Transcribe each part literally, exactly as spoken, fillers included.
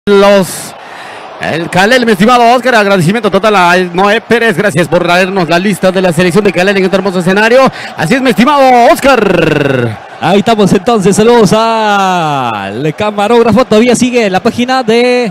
los... El Calel, mi estimado Oscar, agradecimiento total a Noé Pérez, gracias por traernos la lista de la selección de Calel en este hermoso escenario. Así es, mi estimado Oscar. Ahí estamos entonces, saludos al camarógrafo, todavía sigue la página de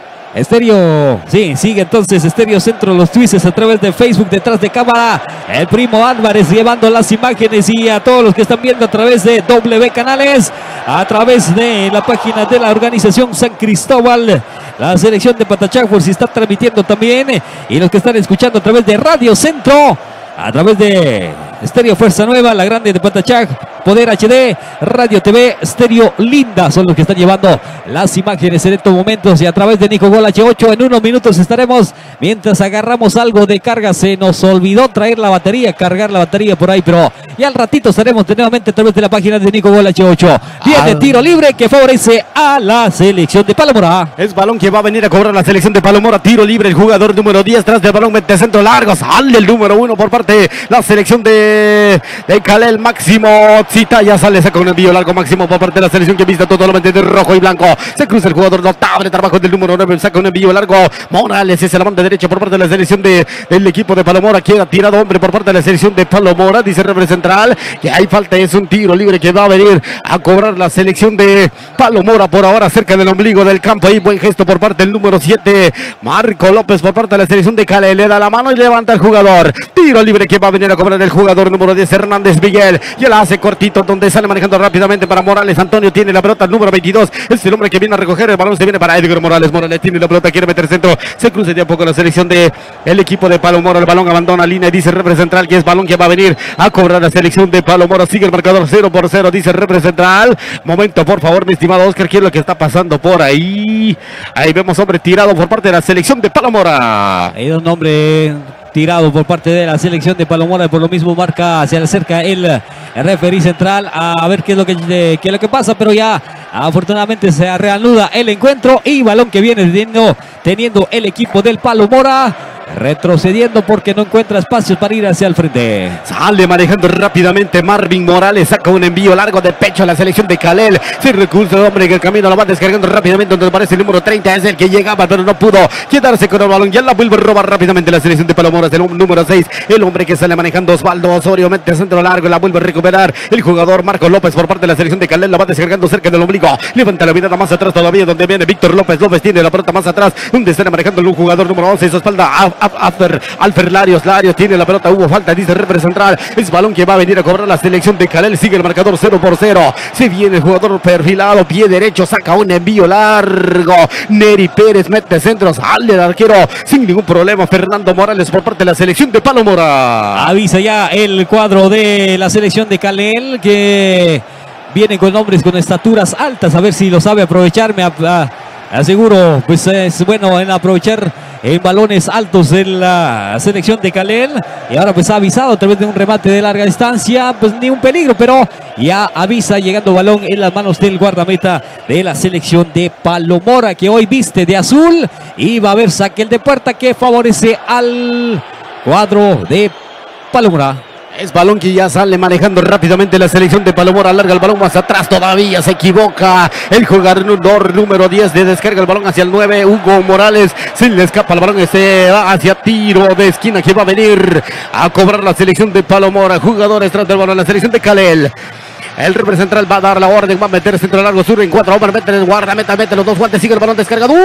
Estéreo, sí, sigue entonces Estéreo Centro, los Twists a través de Facebook, detrás de cámara, el primo Álvarez llevando las imágenes y a todos los que están viendo a través de W Canales, a través de la página de la organización San Cristóbal, la selección de Patachá se está transmitiendo también, y los que están escuchando a través de Radio Centro, a través de Estéreo Fuerza Nueva, la grande de Patachá, Poder H D, Radio T V, Estéreo Linda, son los que están llevando las imágenes en estos momentos, y a través de Nico Gol H ocho en unos minutos estaremos, mientras agarramos algo de carga, se nos olvidó traer la batería, cargar la batería por ahí, pero ya al ratito estaremos nuevamente a través de la página de Nico Gol H ocho. Viene ah. tiro libre que favorece a la selección de Palomora. Es balón que va a venir a cobrar la selección de Palomora, tiro libre, el jugador número diez tras del balón, mete centro largo, sale el número uno por parte de la selección de, de Calel, Máximo Cita, ya sale, saca un envío largo Máximo por parte de la selección que vista totalmente de rojo y blanco, se cruza el jugador notable, trabajo del número nueve, saca un envío largo, Morales es la banda derecha por parte de la selección de, del equipo de Palomora, queda tirado hombre por parte de la selección de Palomora, dice Rebre Central, que hay falta, es un tiro libre que va a venir a cobrar la selección de Palomora, por ahora cerca del ombligo del campo, ahí buen gesto por parte del número siete, Marco López por parte de la selección de Calel, le da la mano y levanta el jugador, tiro libre que va a venir a cobrar el jugador número diez, Hernández Miguel, y la hace cortito, donde sale manejando rápidamente para Morales, Antonio tiene la pelota, el número veintidós, es el hombre que viene a recoger el balón, se viene para Edgar Morales, Morales tiene la pelota, quiere meter centro, se cruza de a poco la selección de el equipo de Palomora, el balón abandona línea, dice Rebre Central que es balón que va a venir a cobrar la selección de Palomora, sigue el marcador cero por cero, dice Rebre Central, momento por favor mi estimado Oscar, ¿qué es lo que está pasando por ahí? Ahí vemos hombre tirado por parte de la selección de Palomora. Hay un hombre tirado por parte de la selección de Palomora, por lo mismo marca, se acerca el, el referí central a ver qué es lo que, qué es lo que pasa, pero ya afortunadamente se reanuda el encuentro y balón que viene teniendo, teniendo el equipo del Palomora, retrocediendo porque no encuentra espacios para ir hacia el frente. Sale manejando rápidamente Marvin Morales, saca un envío largo de pecho a la selección de Calel, se recurso el hombre que el camino lo va descargando rápidamente, donde aparece el número treinta, es el que llegaba pero no pudo quedarse con el balón, ya la vuelve a robar rápidamente la selección de Palomora, es el número seis, el hombre que sale manejando Osvaldo Osorio, mete centro largo, la vuelve a recuperar el jugador Marco López por parte de la selección de Calel, la va descargando cerca del ombligo, levanta la mirada más atrás todavía, donde viene Víctor López, López tiene la pelota más atrás, donde sale manejando el jugador número once, su espalda a Alfer, Alfer Larios, Larios tiene la pelota, hubo falta, dice Rebre Central, es balón que va a venir a cobrar la selección de Calel, sigue el marcador cero por cero, se viene el jugador perfilado, pie derecho, saca un envío largo, Neri Pérez mete centro, sale el arquero sin ningún problema, Fernando Morales por parte de la selección de Palomora. Avisa ya el cuadro de la selección de Calel que vienen con hombres con estaturas altas, a ver si lo sabe aprovechar, me aseguro, pues es bueno en aprovechar en balones altos de la selección de Calel, y ahora pues ha avisado a través de un remate de larga distancia, pues ni un peligro, pero ya avisa llegando balón en las manos del guardameta de la selección de Palomora, que hoy viste de azul, y va a haber saque de puerta que favorece al cuadro de Palomora. Es balón que ya sale manejando rápidamente la selección de Palomora, larga el balón más atrás, todavía se equivoca el jugador número diez, de descarga el balón hacia el nueve, Hugo Morales, se le escapa el balón, se va hacia tiro de esquina que va a venir a cobrar la selección de Palomora, jugadores tras del balón, la selección de Calel. El Rebre Central va a dar la orden, va a meter centro largo sur en cuatro, hombre, mete el guardameta, mete los dos guantes, sigue el balón descargado.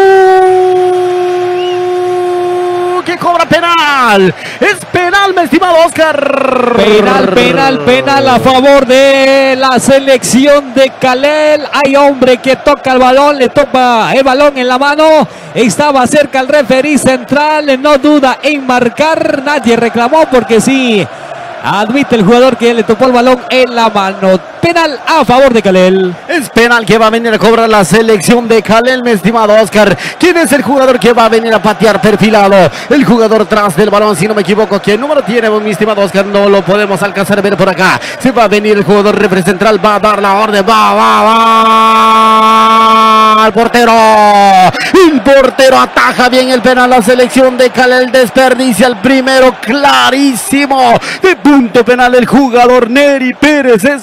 Que cobra penal, es penal mi estimado Oscar, penal, penal, penal a favor de la selección de Calel, hay hombre que toca el balón, le toca el balón en la mano, estaba cerca el referí central, no duda en marcar, nadie reclamó porque sí, admite el jugador que le tocó el balón en la mano. Penal a favor de Calel. Es penal que va a venir a cobrar la selección de Calel, mi estimado Oscar. ¿Quién es el jugador que va a venir a patear perfilado? El jugador tras del balón, si no me equivoco. ¿Qué número tiene, mi estimado Oscar? No lo podemos alcanzar a ver por acá. Se va a venir el jugador Rebre Central, va a dar la orden. Va, va, va. Al portero. El portero ataja bien el penal. La selección de Calel desperdicia el primero clarísimo. De punto penal el jugador Neri Pérez es el que ha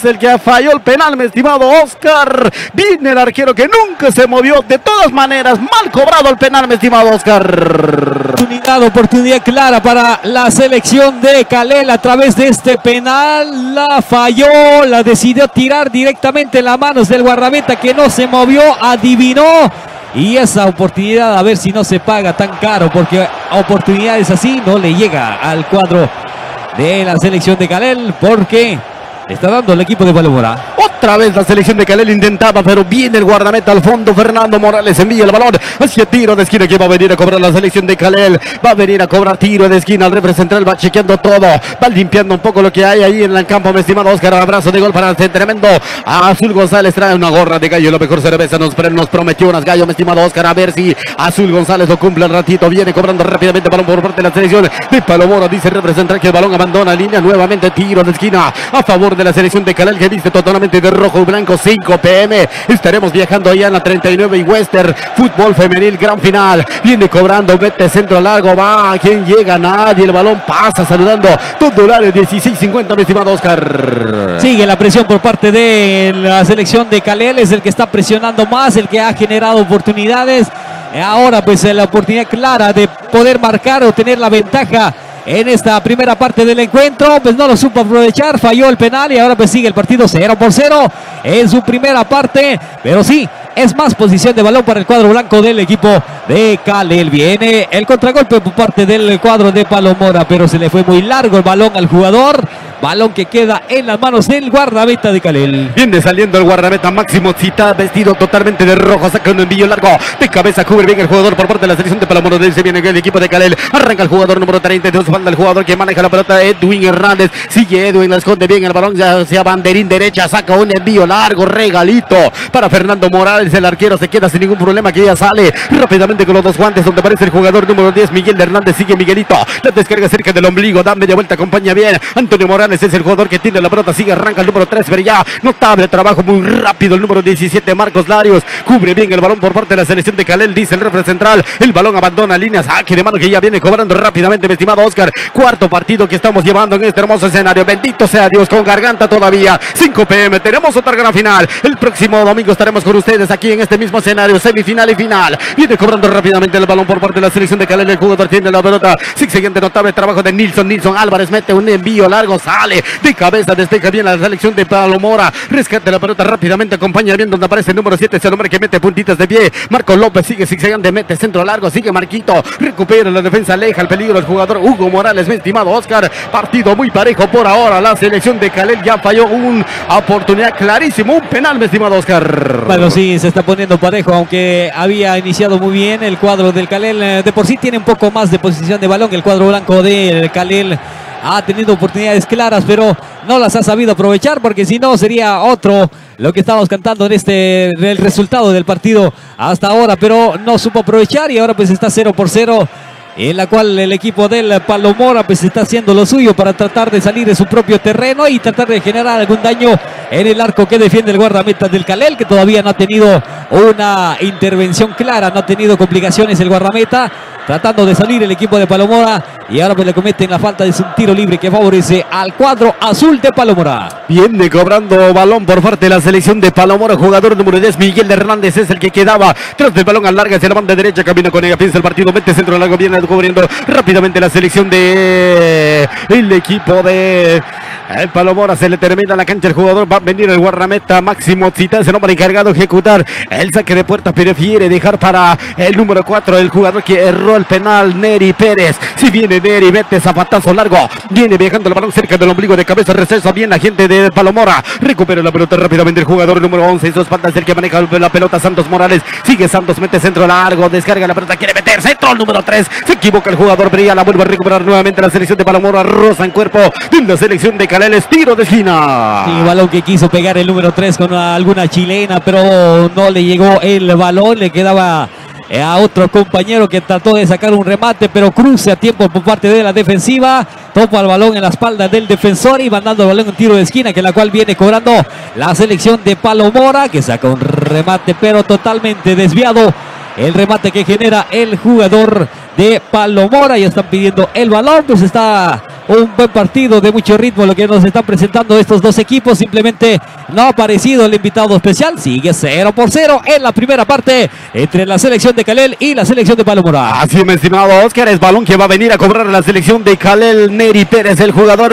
falló el penal, mi estimado Oscar. Viene el arquero que nunca se movió. De todas maneras, mal cobrado el penal, mi estimado Oscar. Oportunidad, oportunidad clara para la selección de Calel a través de este penal. La falló, la decidió tirar directamente en las manos del guardameta que no se movió, adivinó. Y esa oportunidad, a ver si no se paga tan caro, porque oportunidades así no le llega al cuadro de la selección de Calel, porque le está dando el equipo de Palomora. Otra vez la selección de Calel intentaba, pero viene el guardameta al fondo. Fernando Morales envía el balón hacia tiro de esquina que va a venir a cobrar la selección de Calel. Va a venir a cobrar tiro de esquina. El representante va chequeando todo. Va limpiando un poco lo que hay ahí en el campo, mi estimado Oscar. Abrazo de gol para el tremendo Azul González. Trae una gorra de gallo. La mejor cerveza nos, nos prometió unas gallo, mi estimado Oscar. A ver si Azul González lo cumple al ratito. Viene cobrando rápidamente balón por parte de la selección de Palomora. Dice el representante que el balón abandona línea. Nuevamente tiro de esquina a favor de la selección de Calel, que viste totalmente de rojo y blanco. Cinco p m estaremos viajando allá en la treinta y nueve y Western Fútbol Femenil Gran Final. Viene cobrando, mete centro largo, va, ¿quién llega? Nadie, el balón pasa saludando todo el área. Dieciséis cincuenta, mi estimado Oscar. Sigue la presión por parte de la selección de Calel, es el que está presionando más, el que ha generado oportunidades. Ahora pues la oportunidad clara de poder marcar o tener la ventaja en esta primera parte del encuentro, pues no lo supo aprovechar, falló el penal y ahora pues sigue el partido cero por cero en su primera parte, pero sí, es más posición de balón para el cuadro blanco del equipo de Calel. Viene el contragolpe por parte del cuadro de Palomora, pero se le fue muy largo el balón al jugador. Balón que queda en las manos del guardameta de Calel. Viene saliendo el guardameta Máximo Cita, vestido totalmente de rojo, saca un envío largo de cabeza, cubre bien el jugador por parte de la selección de Palomora. Se viene el equipo de Calel, arranca el jugador número treinta y dos, falta el jugador que maneja la pelota, Edwin Hernández. Sigue Edwin, la esconde bien el balón, ya hacia banderín derecha, saca un envío largo, regalito para Fernando Morales. El arquero se queda sin ningún problema, que ya sale rápidamente con los dos guantes, donde aparece el jugador número diez, Miguel Hernández. Sigue Miguelito, la descarga cerca del ombligo, da media vuelta, acompaña bien Antonio Morales. Es el jugador que tiene la pelota, sigue, arranca el número tres, pero ya notable trabajo, muy rápido el número diecisiete, Marcos Larios, cubre bien el balón por parte de la selección de Calel, dice el referee central. El balón abandona líneas, saque de mano que ya viene cobrando rápidamente, mi estimado Oscar. Cuarto partido que estamos llevando en este hermoso escenario, bendito sea Dios, con garganta todavía. Cinco p m, tenemos otra gran final. El próximo domingo estaremos con ustedes aquí en este mismo escenario, semifinal y final. Viene cobrando rápidamente el balón por parte de la selección de Calel, el jugador tiene la pelota, sigue siguiente notable trabajo de Nilson, Nilson Álvarez mete un envío largo, sale de cabeza, despeja bien la selección de Palomora, rescate la pelota rápidamente, acompaña bien donde aparece el número siete, es el hombre que mete puntitas de pie. Marco López sigue zigzagueante, mete centro largo, sigue Marquito, recupera la defensa, aleja el peligro el jugador Hugo Morales, mi estimado Oscar. Partido muy parejo por ahora, la selección de Calel ya falló una oportunidad clarísima, un penal, mi estimado Oscar. Bueno, sí, se está poniendo parejo, aunque había iniciado muy bien el cuadro del Calel. De por sí tiene un poco más de posición de balón que el cuadro blanco del Calel. Ha tenido oportunidades claras, pero no las ha sabido aprovechar, porque si no sería otro lo que estábamos cantando en este el resultado del partido hasta ahora, pero no supo aprovechar y ahora pues está cero por cero, en la cual el equipo del Palomora pues está haciendo lo suyo para tratar de salir de su propio terreno y tratar de generar algún daño en el arco que defiende el guardameta del Calel, que todavía no ha tenido una intervención clara, no ha tenido complicaciones el guardameta, tratando de salir el equipo de Palomora, y ahora pues le cometen la falta de un tiro libre que favorece al cuadro azul de Palomora. Viene cobrando balón por parte de la selección de Palomora, jugador número diez, Miguel Hernández es el que quedaba tras del balón, al larga hacia la banda derecha, camina con ella, piensa el partido, mete centro largo, viene cubriendo rápidamente la selección de el equipo de el Palomora. Se le termina la cancha el jugador, va a venir el guardameta Máximo Cita, es el hombre encargado de ejecutar el saque de puerta, prefiere dejar para el número cuatro, el jugador que erró el penal, Neri Pérez. Si viene Neri, mete zapatazo largo, viene viajando el balón cerca del ombligo de cabeza, receso bien la gente de Palomora, recupera la pelota rápidamente el jugador número once, hizo espalda, es el que maneja la pelota, Santos Morales, sigue Santos, mete centro largo, descarga la pelota, quiere meter centro, el número tres, se equivoca el jugador, brilla, la vuelve a recuperar nuevamente la selección de Palomora, rosa en cuerpo de la selección de Calel, tiro de esquina. Sí, balón que quiso pegar el número tres con alguna chilena, pero no le llegó el balón, le quedaba a otro compañero que trató de sacar un remate, pero cruce a tiempo por parte de la defensiva, topa el balón en la espalda del defensor y mandando el balón en tiro de esquina, que la cual viene cobrando la selección de Palomora, que saca un remate pero totalmente desviado, el remate que genera el jugador de Palomora. Ya están pidiendo el balón, pues está un buen partido de mucho ritmo lo que nos están presentando estos dos equipos. Simplemente no ha aparecido el invitado especial. Sigue cero por cero en la primera parte entre la selección de Calel y la selección de Palomora. Así es, mi estimado Oscar, es balón que va a venir a cobrar la selección de Calel. Neri Pérez, el jugador,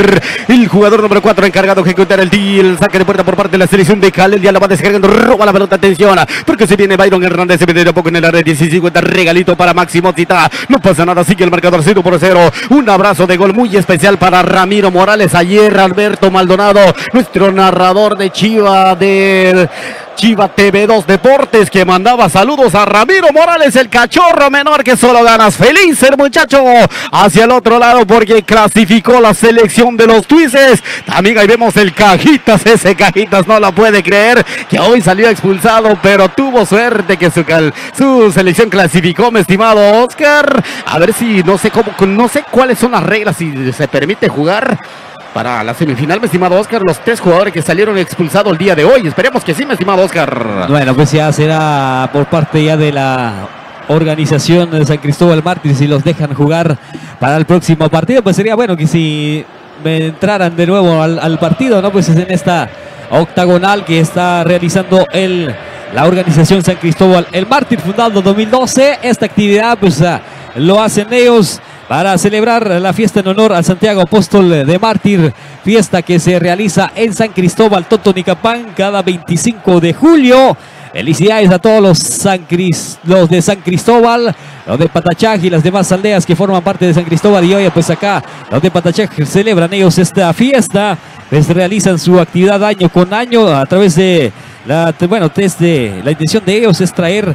el jugador número cuatro encargado de ejecutar el, el saque de puerta por parte de la selección de Calel. Ya la va descargando, roba la pelota, atención, porque se viene Byron Hernández, se viene de a poco en el área dieciséis cincuenta, regalito para Máximo Zita. No pasa nada, sigue el marcador cero por cero. Un abrazo de gol muy especial para Ramiro Morales. Ayer Alberto Maldonado, nuestro narrador de Chiva del Chiva T V dos Deportes, que mandaba saludos a Ramiro Morales, el cachorro menor, que solo ganas. Feliz el muchacho hacia el otro lado porque clasificó la selección de los Twices. También ahí vemos el Cajitas, ese Cajitas no la puede creer, que hoy salió expulsado, pero tuvo suerte que su, su selección clasificó, mi estimado Oscar. A ver si, no sé cómo, no sé cuáles son las reglas, si se permite jugar para la semifinal, mi estimado Oscar, los tres jugadores que salieron expulsados el día de hoy. Esperemos que sí, mi estimado Oscar. Bueno, pues ya será por parte ya de la organización de San Cristóbal Mártir si los dejan jugar para el próximo partido. Pues sería bueno que si entraran de nuevo al, al partido, ¿no? Pues es en esta octagonal que está realizando el, la organización San Cristóbal el Mártir, fundado en dos mil doce. Esta actividad pues uh, lo hacen ellos para celebrar la fiesta en honor al Santiago Apóstol de Mártir, fiesta que se realiza en San Cristóbal Totonicapán cada veinticinco de julio. Felicidades a todos los, San Cris, los de San Cristóbal, los de Patachaj y las demás aldeas que forman parte de San Cristóbal. Y hoy pues acá los de Patachaj celebran ellos esta fiesta, pues realizan su actividad año con año a través de la, bueno, desde la intención de ellos es traer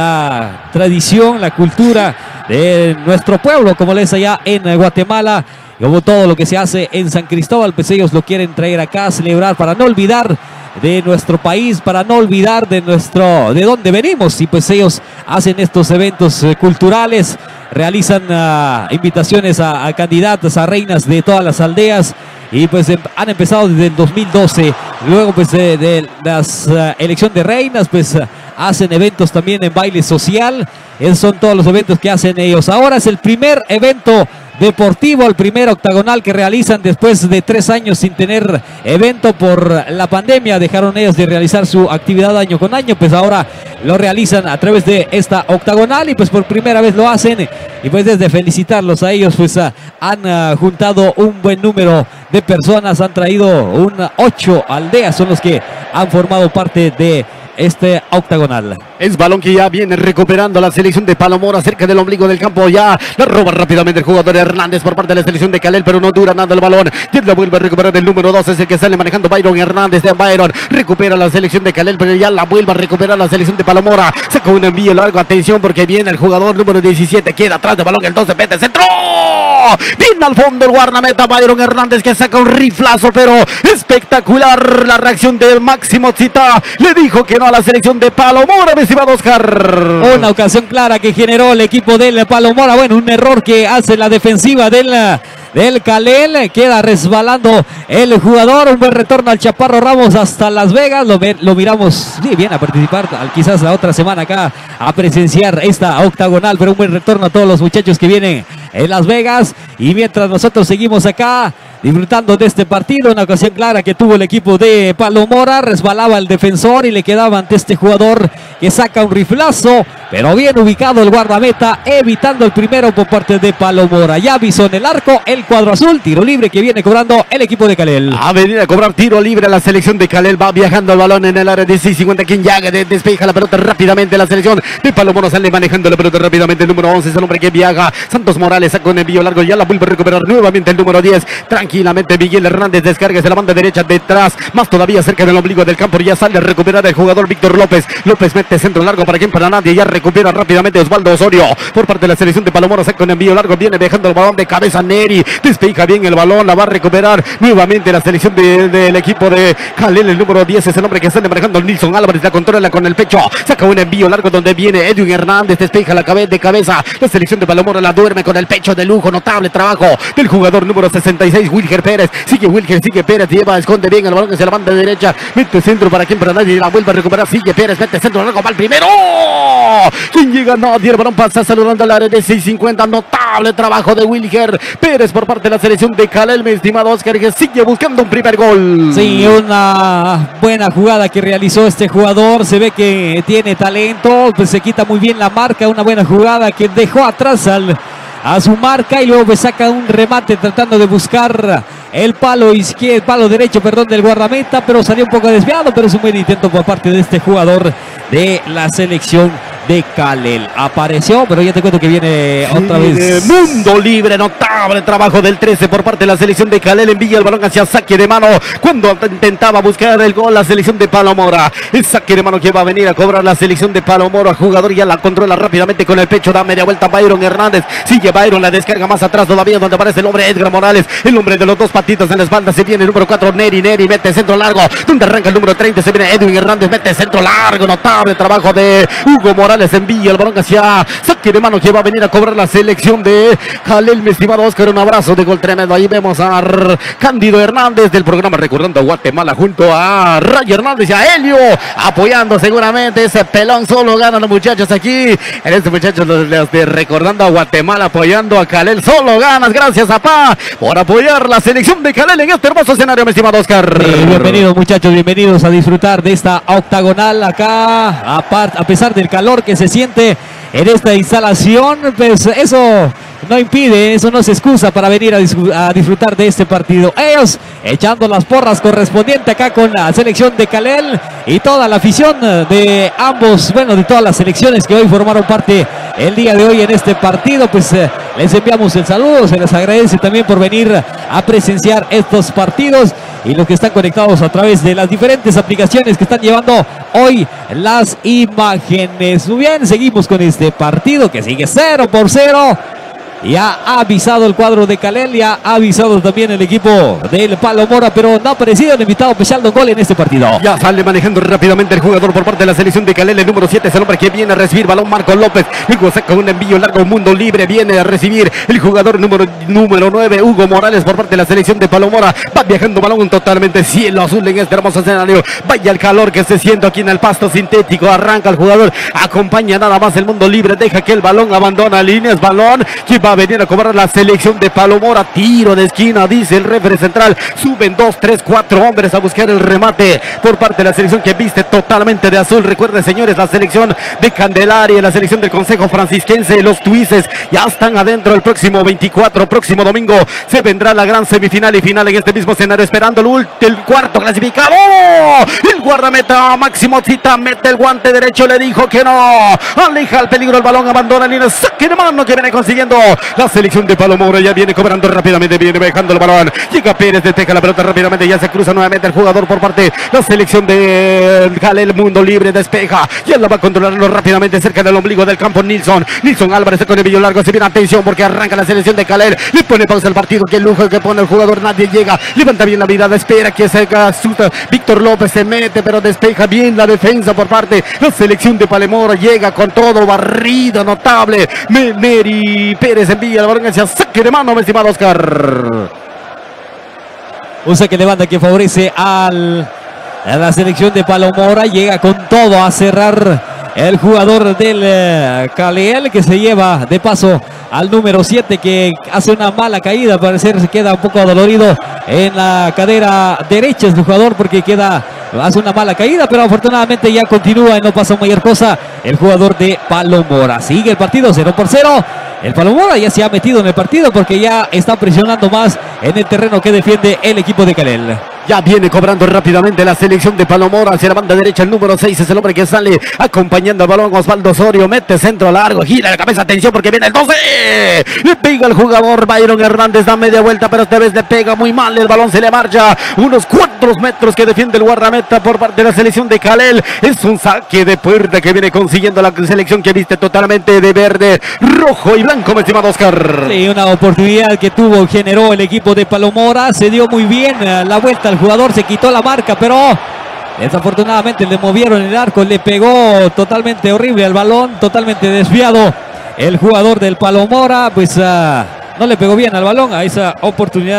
la tradición, la cultura de nuestro pueblo, como les allá en Guatemala. Como todo lo que se hace en San Cristóbal, pues ellos lo quieren traer acá a celebrar para no olvidar de nuestro país, para no olvidar de nuestro, de dónde venimos. Y pues ellos hacen estos eventos eh, culturales, realizan uh, invitaciones a, a candidatas, a reinas de todas las aldeas. Y pues em, han empezado desde el dos mil doce. Luego pues de, de las uh, elección de reinas, pues uh, hacen eventos también en baile social. Esos son todos los eventos que hacen ellos. Ahora es el primer evento deportivo, el primer octagonal que realizan después de tres años sin tener evento por la pandemia. Dejaron ellos de realizar su actividad año con año, pues ahora lo realizan a través de esta octagonal y pues por primera vez lo hacen. Y pues desde felicitarlos a ellos, pues uh, han uh, juntado un buen número de personas, han traído un ocho aldeas, son los que han formado parte de este octagonal. Es balón que ya viene recuperando la selección de Palomora cerca del ombligo del campo. Ya la roba rápidamente el jugador Hernández por parte de la selección de Calel, pero no dura nada el balón. Y la vuelve a recuperar el número dos, es el que sale manejando Byron Hernández. De Byron recupera la selección de Calel, pero ya la vuelve a recuperar la selección de Palomora. Saca un envío largo, atención, porque viene el jugador número diecisiete, queda atrás del balón, el doce, mete centro. Viene al fondo el guardameta Byron Hernández, que saca un riflazo, pero espectacular la reacción del Máximo Zita. Le dijo que no a la selección de Palomora, mi estimado Oscar. Una ocasión clara que generó el equipo del Palomora. Bueno, un error que hace la defensiva del, del Calel. Queda resbalando el jugador. Un buen retorno al Chaparro Ramos hasta Las Vegas. Lo, lo miramos, sí, bien a participar. Quizás la otra semana acá a presenciar esta octagonal. Pero un buen retorno a todos los muchachos que vienen en Las Vegas. Y mientras nosotros seguimos acá disfrutando de este partido, una ocasión clara que tuvo el equipo de Palomora, resbalaba el defensor y le quedaba ante este jugador que saca un riflazo, pero bien ubicado el guardameta, evitando el primero por parte de Palomora. Ya avisó en el arco el cuadro azul, tiro libre que viene cobrando el equipo de Calel. A venir a cobrar tiro libre la selección de Calel, va viajando el balón en el área dieciséis cincuenta, quien ya despeja la pelota rápidamente. La selección de Palomora sale manejando la pelota rápidamente, el número once es el hombre que viaja, Santos Morales saca un envío largo, ya la vuelve a recuperar nuevamente el número diez, tranquilamente Miguel Hernández descarga desde la banda derecha detrás, más todavía cerca del ombligo del campo, ya sale a recuperar el jugador Víctor López, López mete centro largo para quien para nadie, ya recupera rápidamente Osvaldo Osorio, por parte de la selección de Palomora saca un envío largo, viene dejando el balón de cabeza Neri, despeja bien el balón, la va a recuperar nuevamente la selección del de, de equipo de Calel, el número diez es el hombre que sale manejando el Nilson Álvarez, la controla con el pecho, saca un envío largo donde viene Edwin Hernández, despeja la cabeza de cabeza, la selección de Palomora la duerme con el pecho de lujo, notable trabajo del jugador número sesenta y seis, Wilger Pérez, sigue Wilger, sigue Pérez, lleva, esconde bien el balón hacia la banda derecha, mete centro para quien para nadie, la vuelve a recuperar, sigue Pérez, mete centro largo, largo para el primero. ¿Quién llega? Nadie. El balón pasa saludando al área de seis cincuenta. Notable trabajo de Wilger Pérez por parte de la selección de Calel, mi estimado Oscar, que sigue buscando un primer gol. Sí, una buena jugada que realizó este jugador. Se ve que tiene talento, pues se quita muy bien la marca. Una buena jugada que dejó atrás al, a su marca y luego pues saca un remate tratando de buscar el palo izquierdo, el palo derecho, perdón, del guardameta, pero salió un poco desviado, pero es un buen intento por parte de este jugador de la selección de Calel. Apareció, pero ya te cuento que viene sí, otra vez. Mundo libre, notable trabajo del trece por parte de la selección de Calel. Envía el balón hacia saque de mano cuando intentaba buscar el gol la selección de Palomora. El saque de mano que va a venir a cobrar la selección de Palomora. Jugador ya la controla rápidamente con el pecho, da media vuelta Byron Hernández. Sigue Byron, la descarga más atrás todavía donde aparece el hombre Edgar Morales. El hombre de los dos patitos en la espalda. Se viene el número cuatro, Neri, Neri, mete centro largo. Donde arranca el número treinta, se viene Edwin Hernández, mete centro largo. Notable trabajo de Hugo Morales. Envía el balón hacia saque de mano que va a venir a cobrar la selección de Calel, mi estimado Oscar. Un abrazo de gol tremendo. Ahí vemos a Cándido Hernández del programa Recordando a Guatemala junto a Ray Hernández y a Helio apoyando seguramente ese pelón. Solo ganan los muchachos aquí en este muchachos los, los de Recordando a Guatemala apoyando a Calel. Solo ganas, gracias a Pa por apoyar la selección de Calel en este hermoso escenario, mi estimado Oscar. Sí, bienvenidos muchachos, bienvenidos a disfrutar de esta octagonal acá, a, a pesar del calor que se siente en esta instalación, pues eso no impide, eso no es excusa para venir a, a disfrutar de este partido. Ellos echando las porras correspondientes acá con la selección de Calel y toda la afición de ambos, bueno, de todas las selecciones que hoy formaron parte el día de hoy en este partido, pues eh, les enviamos el saludo, se les agradece también por venir a presenciar estos partidos y los que están conectados a través de las diferentes aplicaciones que están llevando hoy las imágenes. Muy bien, seguimos con este partido que sigue cero por cero. Ya ha avisado el cuadro de Calel, ya ha avisado también el equipo del Palomora, pero no ha aparecido el invitado especial Don Gol en este partido. Ya sale manejando rápidamente el jugador por parte de la selección de Calel, el número siete es el hombre que viene a recibir balón, Marco López. Luego saca un envío largo, Mundo libre, viene a recibir el jugador número, número nueve, Hugo Morales por parte de la selección de Palomora. Va viajando balón totalmente cielo azul en este hermoso escenario. Vaya el calor que se siente aquí en el pasto sintético. Arranca el jugador, acompaña nada más el Mundo libre, deja que el balón abandona líneas, balón que va a venir a cobrar la selección de Palomora. Tiro de esquina, dice el referee central. Suben dos, tres, cuatro hombres a buscar el remate por parte de la selección que viste totalmente de azul. Recuerden, señores, la selección de Candelaria, la selección del Consejo Francisquense, los Tuises ya están adentro. El próximo veinticuatro, próximo domingo, se vendrá la gran semifinal y final en este mismo escenario, esperando el, el cuarto clasificado. El guardameta Máximo Cita mete el guante derecho, le dijo que no. Aleja el peligro, el balón abandona línea. Saque de mano que viene consiguiendo la selección de Palomora. Ya viene cobrando rápidamente, viene dejando el balón. Llega Pérez, despeja la pelota rápidamente, ya se cruza nuevamente el jugador por parte de la selección de Calel. Mundo libre, despeja, ya la va a controlarlo rápidamente cerca del ombligo del campo. Nilson, Nilson Álvarez con el envío largo, se viene atención porque arranca la selección de Calel. Le pone pausa al partido, qué lujo que pone el jugador, nadie llega, levanta bien la mirada, espera que se asusta. Víctor López se mete, pero despeja bien la defensa por parte de la selección de Palomora. Llega con todo, barrido notable. Neri Pérez envía el balón hacia saque de mano, mi estimado Oscar. Un saque de banda que favorece al, a la selección de Palomora. Llega con todo a cerrar el jugador del uh, Calel, que se lleva de paso al número siete, que hace una mala caída. Al parecer se queda un poco dolorido en la cadera derecha el jugador porque queda, hace una mala caída, pero afortunadamente ya continúa y no pasa mayor cosa el jugador de Palomora. Sigue el partido cero por cero. El Palomora ya se ha metido en el partido porque ya está presionando más en el terreno que defiende el equipo de Calel. Ya viene cobrando rápidamente la selección de Palomora hacia la banda derecha. El número seis es el hombre que sale acompañando al balón. Osvaldo Osorio mete centro largo, gira la cabeza, atención porque viene el doce. Le pega el jugador Byron Hernández, da media vuelta, pero esta vez le pega muy mal. El balón se le marcha unos cuatro metros que defiende el guardameta por parte de la selección de Calel. Es un saque de puerta que viene consiguiendo la selección que viste totalmente de verde, rojo y blanco, mi estimado Oscar. Sí, una oportunidad que tuvo, generó el equipo de Palomora. Se dio muy bien la vuelta al jugador, se quitó la marca, pero desafortunadamente le movieron el arco, le pegó totalmente horrible al balón, totalmente desviado el jugador del Palomora, pues uh, no le pegó bien al balón a esa oportunidad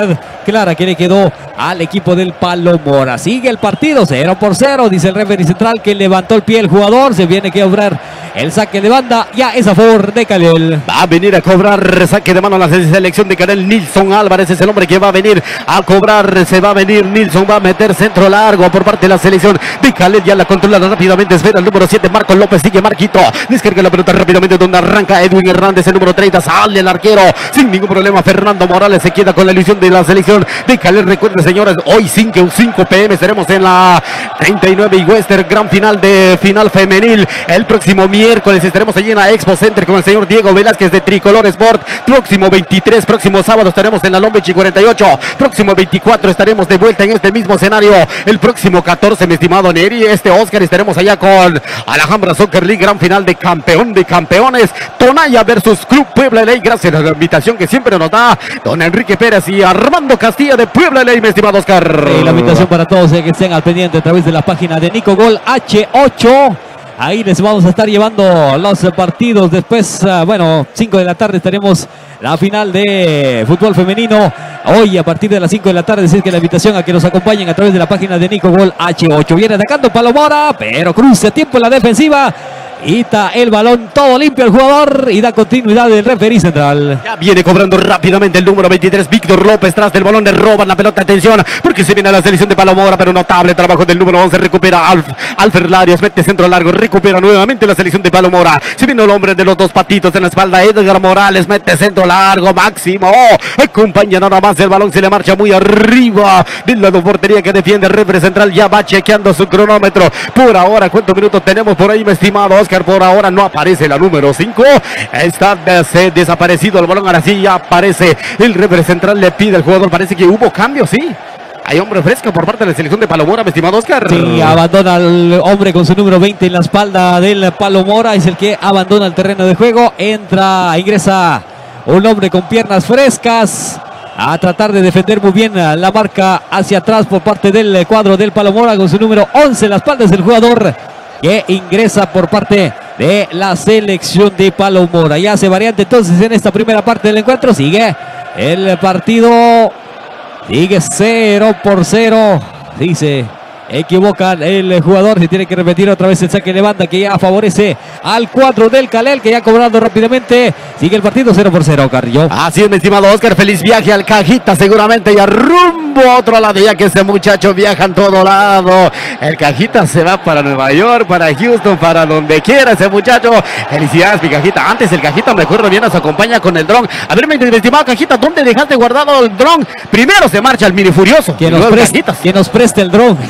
clara que le quedó al equipo del Palomora. Sigue el partido cero por cero, dice el referee central que levantó el pie el jugador. Se viene que obrar el saque de banda, ya es a favor de Calel. Va a venir a cobrar saque de mano la selección de Calel. Nilson Álvarez es el hombre que va a venir a cobrar. Se va a venir Nilson, va a meter centro largo por parte de la selección de Calel. Ya la controla rápidamente, espera el número siete, Marcos López. Sigue Marquito, descarga la pelota rápidamente donde arranca Edwin Hernández, el número treinta. Sale el arquero sin ningún problema. Fernando Morales se queda con la ilusión de la selección de Calel. Recuerden, señores, hoy cinco p m estaremos en la treinta y nueve y Western gran final de final femenil. El próximo miércoles estaremos allí en la Expo Center con el señor Diego Velázquez de Tricolor Sport. Próximo veintitrés, próximo sábado estaremos en la Lombechi cuarenta y ocho. Próximo veinticuatro estaremos de vuelta en este mismo escenario. El próximo catorce, mi estimado Neri, este Oscar, estaremos allá con Alhambra Soccer League, gran final de campeón de campeones. Tonaya versus Club Puebla Ley. Gracias a la invitación que siempre nos da don Enrique Pérez y Armando Castilla de Puebla Ley, mi estimado Oscar. Y la invitación para todos eh, que estén al pendiente a través de la página de Nico Gol H ocho. Ahí les vamos a estar llevando los partidos. Después, uh, bueno, cinco de la tarde estaremos la final de fútbol femenino. Hoy a partir de las cinco de la tarde, decir que la invitación a que nos acompañen a través de la página de Nico Gol H ocho. Viene atacando Palomora, pero cruza tiempo en la defensiva. Quita el balón, todo limpio el jugador y da continuidad del referee central. Ya viene cobrando rápidamente el número veintitrés, Víctor López, tras del balón, le roban la pelota, atención, porque se viene a la selección de Palomora, pero notable trabajo del número once, recupera Alf, Alfer Larios, mete centro largo, recupera nuevamente la selección de Palomora. Se viene el hombre de los dos patitos en la espalda, Edgar Morales, mete centro largo, Máximo, acompaña nada más, el balón se le marcha muy arriba del lado portería que defiende el referee central, ya va chequeando su cronómetro. Por ahora, ¿cuántos minutos tenemos por ahí, mi estimado Oscar? Por ahora no aparece la número cinco, está des desaparecido el balón, ahora sí ya aparece el referee central, le pide al jugador, parece que hubo cambio, sí. Hay hombre fresco por parte de la selección de Palomora, mi estimado Oscar. Sí, abandona al hombre con su número veinte en la espalda del Palomora, es el que abandona el terreno de juego, entra, ingresa un hombre con piernas frescas a tratar de defender muy bien la marca hacia atrás por parte del cuadro del Palomora con su número once en la espalda, es el jugador que ingresa por parte de la selección de Palomora. Ya hace variante entonces en esta primera parte del encuentro. Sigue el partido. Sigue cero por cero. Dice, equivocan el jugador. Se tiene que repetir otra vez el saque de banda que ya favorece al cuadro del Calel, que ya ha cobrado rápidamente. Sigue el partido cero por cero, Carrillo. Así es, mi estimado Oscar. Feliz viaje al Cajita seguramente y a rumbo a otro lado, ya que ese muchacho viaja en todo lado. El Cajita se va para Nueva York, para Houston, para donde quiera ese muchacho. Felicidades, mi Cajita. Antes el Cajita, me acuerdo bien, nos acompaña con el dron. A ver, mi estimado Cajita, ¿dónde dejaste guardado el dron? Primero se marcha el Mini Furioso. Que nos, preste, que nos preste el dron.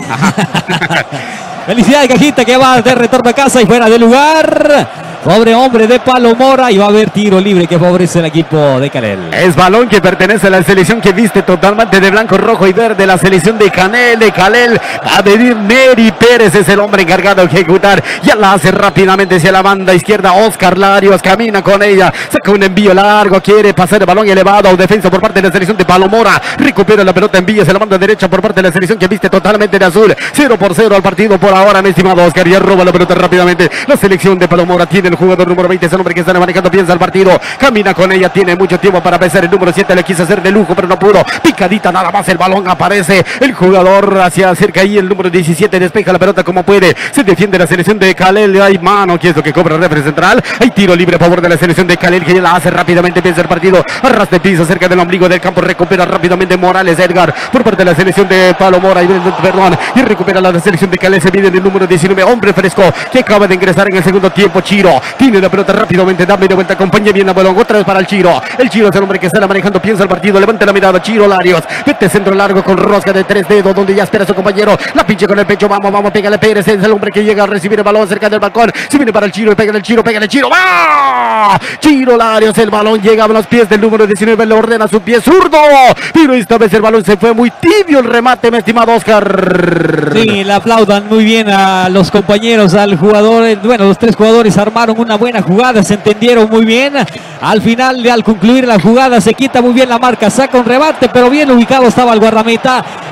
Felicidades, Cajita, que va de retorno a casa y fuera de lugar. Pobre hombre de Palomora, y va a haber tiro libre que favorece el equipo de Calel. Es balón que pertenece a la selección que viste totalmente de blanco, rojo y verde. La selección de Canel, de Calel. Va a venir Neri Pérez, es el hombre encargado de ejecutar. Ya la hace rápidamente hacia la banda izquierda. Oscar Larios camina con ella. Saca un envío largo, quiere pasar el balón elevado. Defensa por parte de la selección de Palomora. Recupera la pelota, envía hacia la banda derecha por parte de la selección que viste totalmente de azul. cero por cero al partido por ahora, mi estimado Oscar. Ya roba la pelota rápidamente. La selección de Palomora tiene el jugador número veinte, es el hombre que está manejando, piensa el partido, camina con ella, tiene mucho tiempo para pensar. El número siete le quiso hacer de lujo, pero no pudo. Picadita nada más, el balón aparece. El jugador hacia cerca ahí, el número diecisiete despeja la pelota como puede. Se defiende la selección de Calel. Hay mano, que es lo que cobra el referee central. Hay tiro libre a favor de la selección de Calel, que ya la hace rápidamente, piensa el partido. Arras de piso cerca del ombligo del campo, recupera rápidamente Morales Edgar por parte de la selección de Palomora. Y, perdón, y recupera la selección de Calel. Se viene el número diecinueve, hombre fresco, que acaba de ingresar en el segundo tiempo. Chiro tiene la pelota rápidamente, da media vuelta, acompaña bien a balón, otra vez para el Chiro. El Chiro es el hombre que está manejando, piensa el partido, levanta la mirada, Chiro Larios, mete centro largo con rosca de tres dedos, donde ya espera a su compañero, la pinche con el pecho, vamos, vamos, pégale Pérez, es el hombre que llega a recibir el balón cerca del balcón, se viene para el Chiro, y pégale el Chiro, pégale el Chiro, ¡va! Chiro Larios, el balón llega a los pies del número diecinueve, le ordena su pie zurdo, pero esta vez el balón se fue muy tibio, el remate, mi estimado Oscar. Sí, le aplaudan muy bien a los compañeros, al jugador, bueno, los tres jugadores armaron una buena jugada, se entendieron muy bien. Al final, al concluir la jugada, se quita muy bien la marca, saca un rebate, pero bien ubicado estaba el guardameta.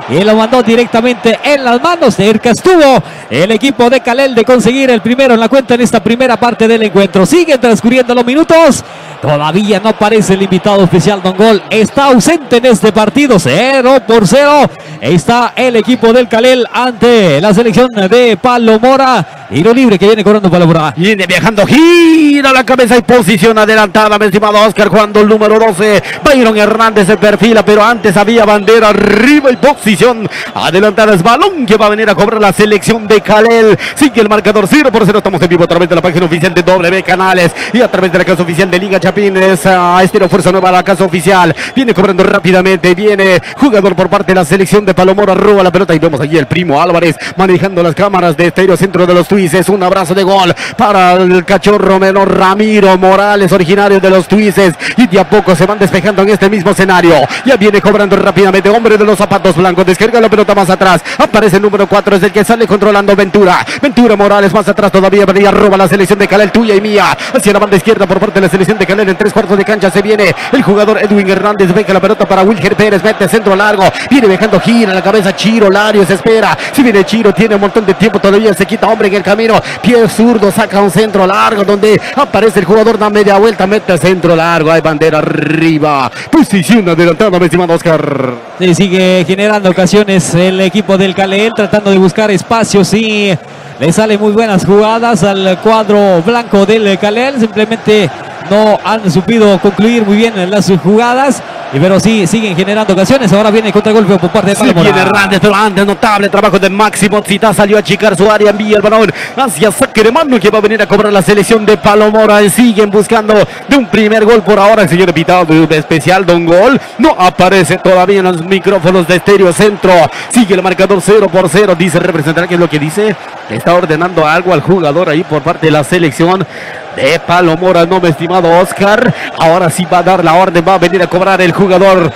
y lo mandó directamente en las manos. Cerca estuvo el equipo de Calel de conseguir el primero en la cuenta en esta primera parte del encuentro. Siguen transcurriendo los minutos. Todavía no aparece el invitado especial Don Gol. Está ausente en este partido. cero por cero. Está el equipo del Calel ante la selección de Palomora. Tiro libre que viene cobrando Palomora. Viene viajando, gira la cabeza y posición adelantada, mi estimado Oscar, cuando el número doce, Byron Hernández, se perfila, pero antes había bandera arriba y posición adelantada. Es balón que va a venir a cobrar la selección de Calel. Sigue el marcador cero por cero. Estamos en vivo a través de la página oficial de W Canales y a través de la casa oficial de Liga Chapines. A Estéreo Fuerza Nueva, la casa oficial. Viene cobrando rápidamente. Viene jugador por parte de la selección de Palomora. Roba la pelota y vemos allí el primo Álvarez manejando las cámaras de Estéreo Centro de los Tuises. Un abrazo de gol para el cachorro menor Ramiro Morales, originario de los Tuises. Y de a poco se van despejando en este mismo escenario. Ya viene cobrando rápidamente. Hombre de los zapatos blancos. Descarga la pelota más atrás. Aparece el número cuatro. Es el que sale controlando Ventura. Ventura Morales más atrás todavía. Venía roba la selección de Calel, tuya y mía. Hacia la banda izquierda por parte de la selección de Calel. En tres cuartos de cancha se viene el jugador Edwin Hernández. Beca la pelota para Wilger Pérez. Mete centro largo. Viene dejando gira la cabeza Chiro Larios. Espera. Si viene Chiro, tiene un montón de tiempo todavía. Se quita hombre en el camino. Pie zurdo. Saca un centro largo donde aparece el jugador. Da media vuelta. Mete centro largo. Hay bandera arriba. Posición adelantada, mi estimado Oscar. Sí, sigue generando ocasiones el equipo del Calel, tratando de buscar espacios y le salen muy buenas jugadas al cuadro blanco del Calel. Simplemente no han supido concluir muy bien las jugadas, y pero sí siguen generando ocasiones. Ahora viene el contragolpe por parte de Palomora. Sí, viene Hernández, pero antes notable trabajo de Máximo Zita. Salió a achicar su área, envía el balón hacia saque de mano que va a venir a cobrar la selección de Palomora. Y siguen buscando de un primer gol por ahora. El señor invitado de especial Don Gol no aparece todavía en los micrófonos de Estéreo Centro. Sigue el marcador cero por cero. Dice representar, ¿qué es lo que dice? Está ordenando algo al jugador ahí por parte de la selección de Palomora, no, mi estimado Oscar. Ahora sí va a dar la orden, va a venir a cobrar el jugador.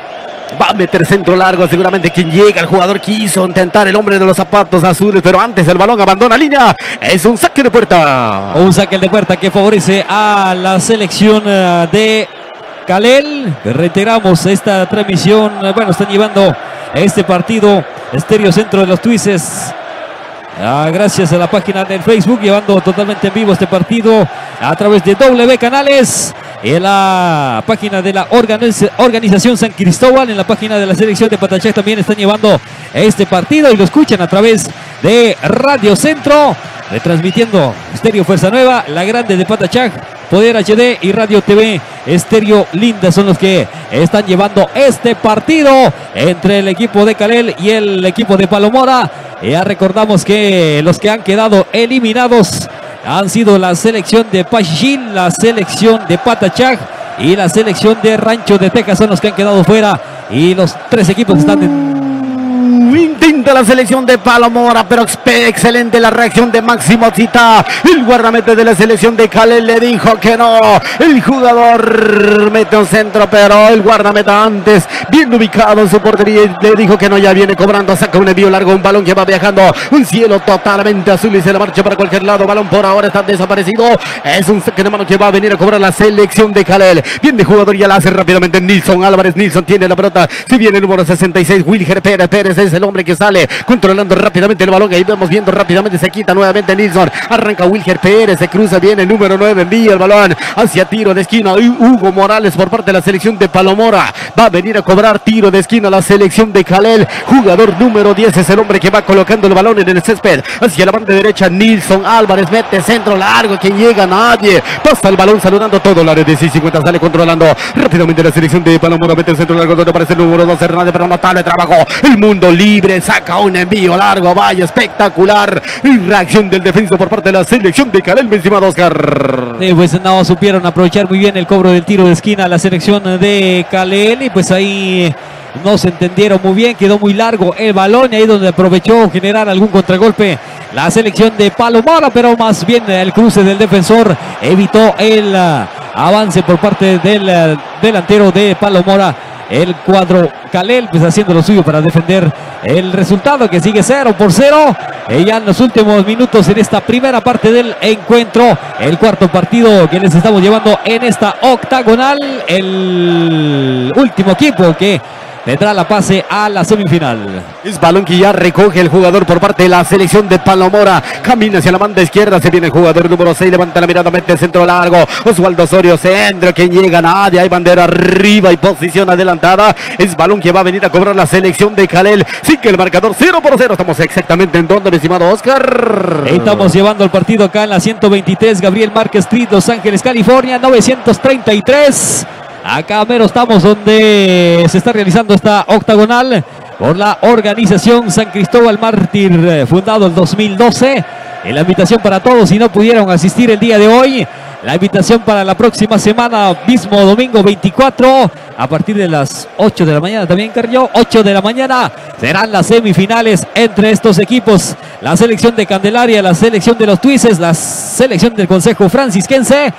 Va a meter centro largo, seguramente quien llega. El jugador quiso intentar, el hombre de los zapatos azules, pero antes el balón abandona línea. Es un saque de puerta. Un saque de puerta que favorece a la selección de Calel. Reiteramos esta transmisión. Bueno, están llevando este partido Estéreo Centro de los Tuises. Ah, gracias a la página del Facebook, llevando totalmente en vivo este partido a través de W Canales, en la página de la organiz organización San Cristóbal, en la página de la selección de Patachac también están llevando este partido y lo escuchan a través de Radio Centro, retransmitiendo Estéreo Fuerza Nueva, La Grande de Patachac, Poder H D y Radio T V Estéreo Linda son los que están llevando este partido entre el equipo de Calel y el equipo de Palomora. Ya recordamos que los que han quedado eliminados han sido la selección de Pachichín, la selección de Patachac y la selección de Rancho de Texas. Son los que han quedado fuera y los tres equipos están en... Intenta la selección de Palomora, pero excelente la reacción de Máximo Zita. El guardamete de la selección de Calel le dijo que no. El jugador mete un centro, pero el guardameta antes, bien ubicado en su portería, le dijo que no. Ya viene cobrando, saca un envío largo, un balón que va viajando, un cielo totalmente azul y se la marcha para cualquier lado. Balón por ahora está desaparecido. Es un saque de mano que va a venir a cobrar la selección de Calel. Bien de jugador, ya la hace rápidamente Nilson Álvarez. Nilson tiene la pelota, si viene el número sesenta y seis, Wilger Pérez. Pérez es el hombre que sale controlando rápidamente el balón. Ahí vemos viendo rápidamente, se quita nuevamente Nilson. Arranca Wilger Pérez, se cruza bien el número nueve, envía el balón hacia tiro de esquina. Y Hugo Morales por parte de la selección de Palomora va a venir a cobrar tiro de esquina la selección de Calel. Jugador número diez es el hombre que va colocando el balón en el césped hacia la banda derecha. Nilson Álvarez mete centro largo, quien llega, nadie. Pasa el balón saludando todo el área de seis cincuenta, sale controlando rápidamente la selección de Palomora. Mete el centro largo donde aparece el número dos Hernández, pero notable trabajo. El mundo libre, saca un envío largo, vaya, espectacular. Y reacción del defensa por parte de la selección de Calel, mi estimado Oscar. Sí, pues no supieron aprovechar muy bien el cobro del tiro de esquina a la selección de Calel, y pues ahí no se entendieron muy bien, quedó muy largo el balón, y ahí donde aprovechó generar algún contragolpe la selección de Palomora, pero más bien el cruce del defensor evitó el uh, avance por parte del uh, delantero de Palomora. El cuadro Calel pues haciendo lo suyo para defender el resultado, que sigue cero por cero. Eh, ya en los últimos minutos en esta primera parte del encuentro, el cuarto partido que les estamos llevando en esta octagonal. El último equipo que tendrá la pase a la semifinal. Es balón que ya recoge el jugador por parte de la selección de Palomora. Camina hacia la banda izquierda. Se viene el jugador número seis. Levanta la mirada, mete el centro largo. Osvaldo Osorio, centro. Quien llega, nadie. Hay bandera arriba y posición adelantada. Es balón que va a venir a cobrar la selección de Calel. Sí que el marcador cero por cero. Estamos exactamente en donde, mi estimado Oscar. Estamos llevando el partido acá en la ciento veintitrés. Gabriel Márquez Street, Los Ángeles, California, novecientos treinta y tres. Acá mero estamos donde se está realizando esta octagonal por la organización San Cristóbal Mártir, fundado en dos mil doce. En la invitación para todos, si no pudieron asistir el día de hoy, la invitación para la próxima semana, mismo domingo veinticuatro, a partir de las ocho de la mañana, también Carrillo, ocho de la mañana, serán las semifinales entre estos equipos. La selección de Candelaria, la selección de los Tuises, la selección del Consejo Francisquense.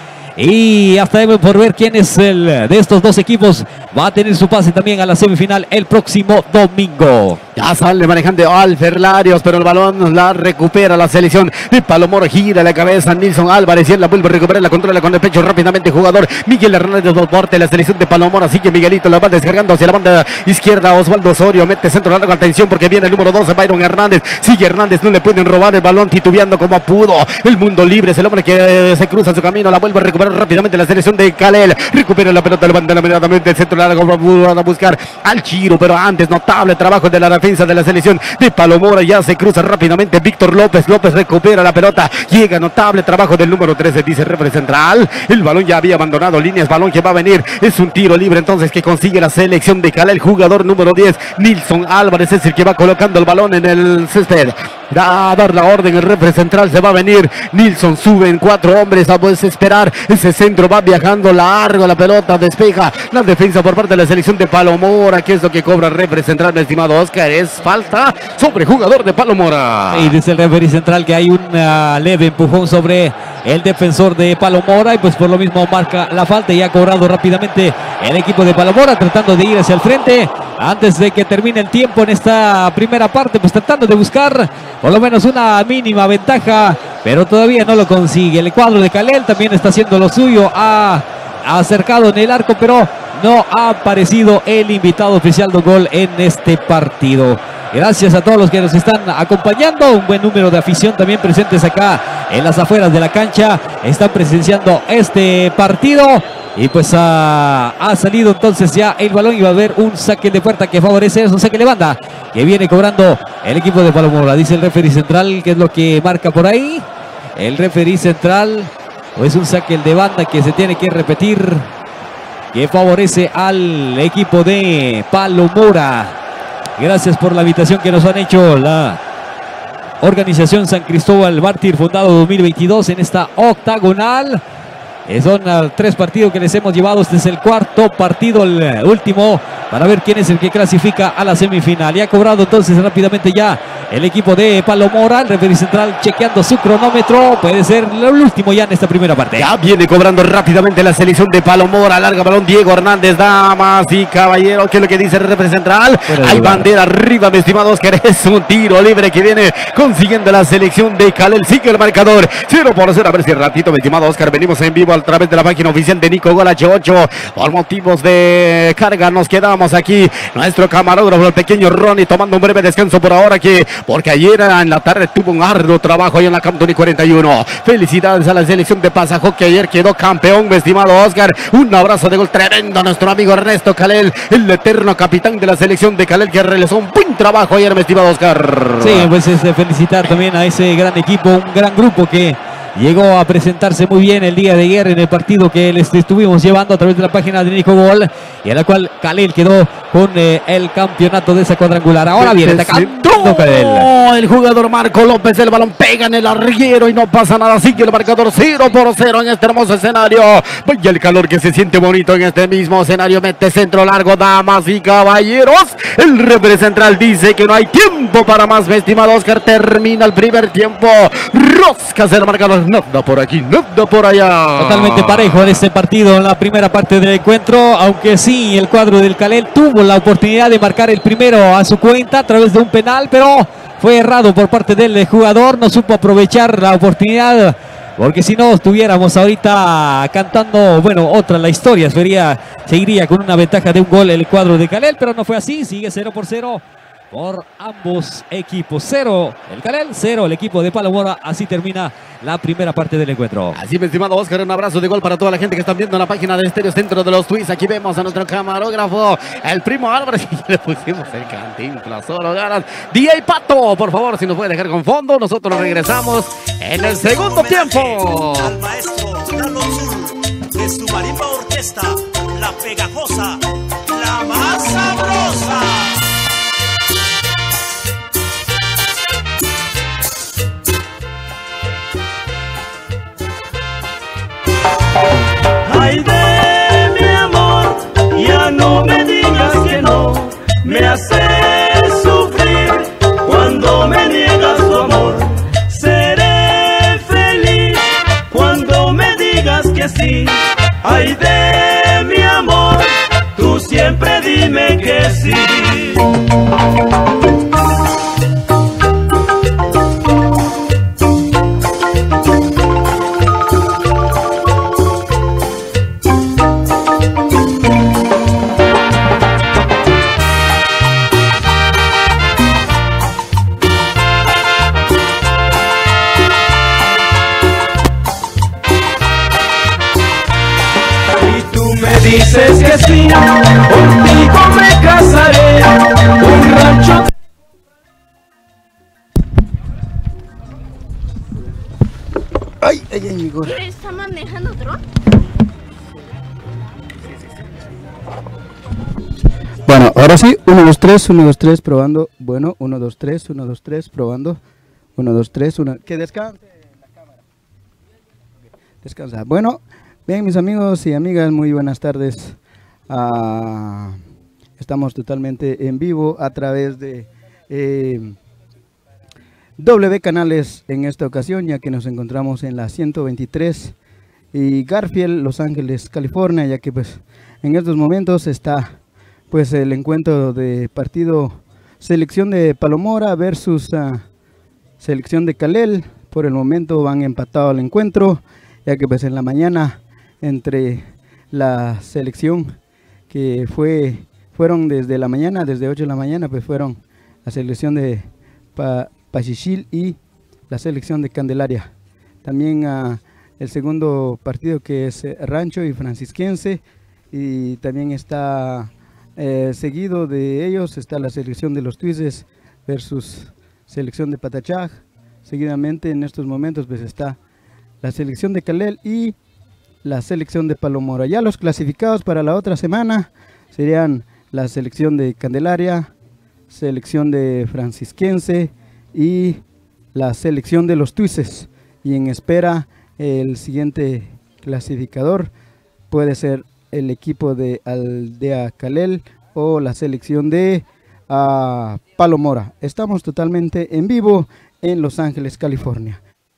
Y hasta deben por ver quién es el de estos dos equipos va a tener su pase también a la semifinal el próximo domingo. Ya sale manejando Alfer Larios, pero el balón la recupera la selección de Palomora. Gira la cabeza Nilson Álvarez y él la vuelve a recuperar, la controla con el pecho rápidamente jugador Miguel Hernández por parte de la selección de Palomora. Sigue Miguelito, la va descargando hacia la banda izquierda. Osvaldo Osorio mete centro largo, atención porque viene el número doce, Byron Hernández. Sigue Hernández, no le pueden robar el balón, titubeando como pudo. El mundo libre es el hombre que se cruza su camino, la vuelve a recuperar rápidamente la selección de Calel. Recupera la pelota, levanta inmediatamente el centro largo, va a buscar al Chiro, pero antes notable trabajo de la defensa de la selección de Palomora. Ya se cruza rápidamente Víctor López. López recupera la pelota, llega notable trabajo del número trece, dice el referee central. El balón ya había abandonado líneas, balón que va a venir, es un tiro libre entonces que consigue la selección de Calel. Jugador número diez, Nilson Álvarez, es el que va colocando el balón en el césped. Va a dar la orden el referee central, se va a venir Nilson, sube en cuatro hombres a desesperar, ese centro va viajando largo, la pelota despeja la defensa por parte de la selección de Palomora. ¿Qué es lo que cobra el referee central, mi estimado Oscar? Es falta sobre jugador de Palomora. Y dice el referee central que hay un uh, leve empujón sobre el defensor de Palomora y pues por lo mismo marca la falta y ha cobrado rápidamente el equipo de Palomora, tratando de ir hacia el frente antes de que termine el tiempo en esta primera parte, pues tratando de buscar por lo menos una mínima ventaja, pero todavía no lo consigue. El cuadro de Calel también está haciendo lo suyo, ha, ha acercado en el arco, pero no ha aparecido el invitado oficial de gol en este partido. Gracias a todos los que nos están acompañando, un buen número de afición también presentes acá en las afueras de la cancha, están presenciando este partido. Y pues ha, ha salido entonces ya el balón y va a haber un saque de puerta que favorece, es un saque de banda que viene cobrando el equipo de Palomora. Dice el referee central que es lo que marca por ahí. El referee central, o es un saque de banda que se tiene que repetir, que favorece al equipo de Palomora. Gracias por la invitación que nos han hecho la organización San Cristóbal Mártir, fundado dos mil veintidós en esta octagonal. Son uh, tres partidos que les hemos llevado. Este es el cuarto partido, el uh, último, para ver quién es el que clasifica a la semifinal. Y ha cobrado entonces rápidamente ya el equipo de Palomora. El referee central chequeando su cronómetro. Puede ser el último ya en esta primera parte. Ya viene cobrando rápidamente la selección de Palomora. Larga balón Diego Hernández, damas y caballeros. ¿Qué es lo que dice el referee central? Hay bandera arriba, mi estimado Oscar. Es un tiro libre que viene consiguiendo la selección de Calel. Sigue el marcador cero por cero. A ver si ratito, mi estimado Oscar, venimos en vivo a través de la página oficial de Nico Gol H ocho. Por motivos de carga nos quedamos aquí. Nuestro camarógrafo, el pequeño Ronnie, tomando un breve descanso por ahora, que porque ayer en la tarde tuvo un arduo trabajo ahí en la Camptoni cuarenta y uno. Felicidades a la selección de Pasajo, que ayer quedó campeón, mi estimado Oscar. Un abrazo de gol tremendo a nuestro amigo Ernesto Calel, el eterno capitán de la selección de Calel, que realizó un buen trabajo ayer, mi estimado Oscar. Sí, pues es de felicitar también a ese gran equipo, un gran grupo que llegó a presentarse muy bien el día de ayer en el partido que les estuvimos llevando a través de la página de Nico Gol, y en la cual Calel quedó con eh, el campeonato de esa cuadrangular. Ahora viene atacando Calel. El jugador Marco López, el balón pega en el arriero y no pasa nada. Sigue el marcador cero por cero en este hermoso escenario. Vaya el calor que se siente bonito en este mismo escenario. Mete centro largo, damas y caballeros. El referee central dice que no hay tiempo para más, mi estimado Oscar. Termina el primer tiempo. Roscas el marcador. Nada por aquí, nada por allá. Totalmente parejo en este partido, en la primera parte del encuentro, aunque sí, el cuadro del Calel tuvo la oportunidad de marcar el primero a su cuenta a través de un penal, pero fue errado por parte del jugador, no supo aprovechar la oportunidad Porque si no estuviéramos ahorita cantando, bueno, otra la historia, sería, seguiría con una ventaja de un gol el cuadro de Calel, pero no fue así, sigue cero por cero. Por ambos equipos, cero el Calel, cero el equipo de Palomora. Así termina la primera parte del encuentro. Así, mi estimado Oscar, un abrazo de gol para toda la gente que están viendo en la página de Estéreo Centro de los Twins. Aquí vemos a nuestro camarógrafo, el primo Álvarez, y le pusimos el Cantinflas, solo ganas. D J Pato, por favor, si nos puede dejar con fondo, nosotros regresamos en el segundo tiempo. Al maestro Carlos Sur, de su marimba orquesta, la pegajosa, la más sabrosa. Ay, de mi amor, ya no me digas que no, me haces sufrir cuando me niegas tu amor. Seré feliz cuando me digas que sí. Ay, de mi amor, tú siempre dime que sí. Dices que sí, contigo me casaré, un rancho. Ay, ay, ay, Igor. ¿Está manejando dron? Bueno, ahora sí, uno, dos, tres, uno, dos, tres, probando. Bueno, uno, dos, tres, uno, dos, tres, probando. uno, dos, tres, uno. Que descanse la cámara. Descansa. Bueno. Bien, mis amigos y amigas, muy buenas tardes. Uh, estamos totalmente en vivo a través de eh, W Canales en esta ocasión, ya que nos encontramos en la ciento veintitrés y Garfield, Los Ángeles, California, ya que pues en estos momentos está pues el encuentro de partido selección de Palomora versus uh, selección de Calel. Por el momento van empatados al encuentro, ya que pues en la mañana entre la selección que fue fueron desde la mañana, desde ocho de la mañana, pues fueron la selección de pa, Pachichil y la selección de Candelaria. También uh, el segundo partido, que es eh, Rancho y Francisquense, y también está eh, seguido de ellos está la selección de los Tuises versus selección de Patachaj. Seguidamente en estos momentos pues está la selección de Calel y la selección de Palomora. Ya los clasificados para la otra semana serían la selección de Candelaria, selección de Francisquense y la selección de los Tuises. Y en espera el siguiente clasificador puede ser el equipo de Aldea Calel o la selección de uh, Palomora. Estamos totalmente en vivo en Los Ángeles, California.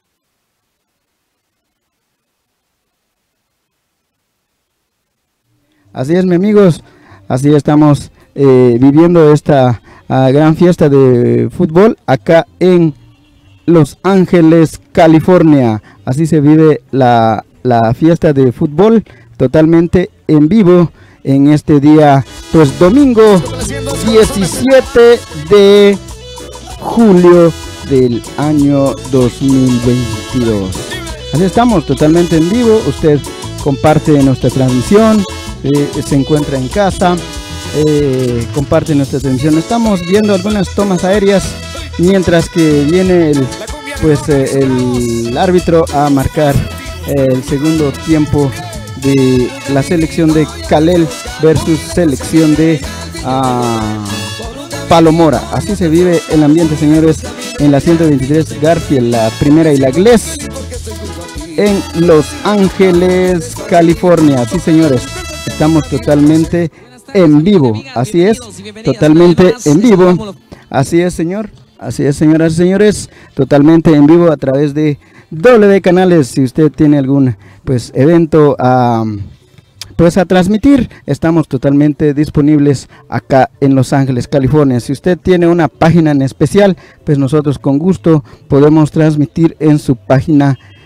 Así es, mis amigos, así estamos eh, viviendo esta uh, gran fiesta de fútbol acá en Los Ángeles, California. Así se vive la, la fiesta de fútbol totalmente en vivo en este día, pues domingo diecisiete de julio del año dos mil veintidós. Así estamos totalmente en vivo. Usted comparte nuestra transmisión. Eh, se encuentra en casa, eh, comparte nuestra transmisión. Estamos viendo algunas tomas aéreas mientras que viene el, pues, eh, el árbitro a marcar eh, el segundo tiempo de la selección de Calel versus selección de uh, Palomora. Así se vive el ambiente, señores, en la ciento veintitrés Garfield, la primera y la Gles, en Los Ángeles, California. Sí, señores, estamos totalmente en vivo. Así es, totalmente en vivo. Así es, señor. Así es, señoras y señores, totalmente en vivo a través de W Canales. Si usted tiene algún pues evento a pues a transmitir, estamos totalmente disponibles acá en Los Ángeles, California. Si usted tiene una página en especial, pues nosotros con gusto podemos transmitir en su página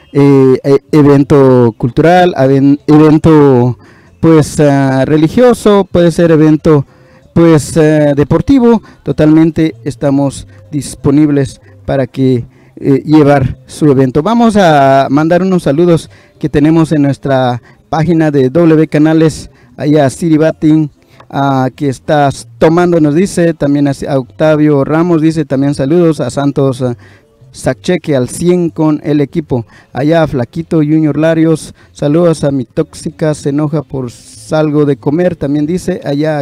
eh, e- evento cultural, aven- evento pues uh, religioso, puede ser evento pues uh, deportivo, totalmente estamos disponibles para que eh, llevar su evento. Vamos a mandar unos saludos que tenemos en nuestra página de W Canales, allá a Siri Batin, uh, que estás tomando, nos dice, también a, a Octavio Ramos, dice también saludos, a Santos uh, Sacheque al cien con el equipo, allá a Flaquito Junior Larios, saludos a mi tóxica, se enoja por salgo de comer, también dice, allá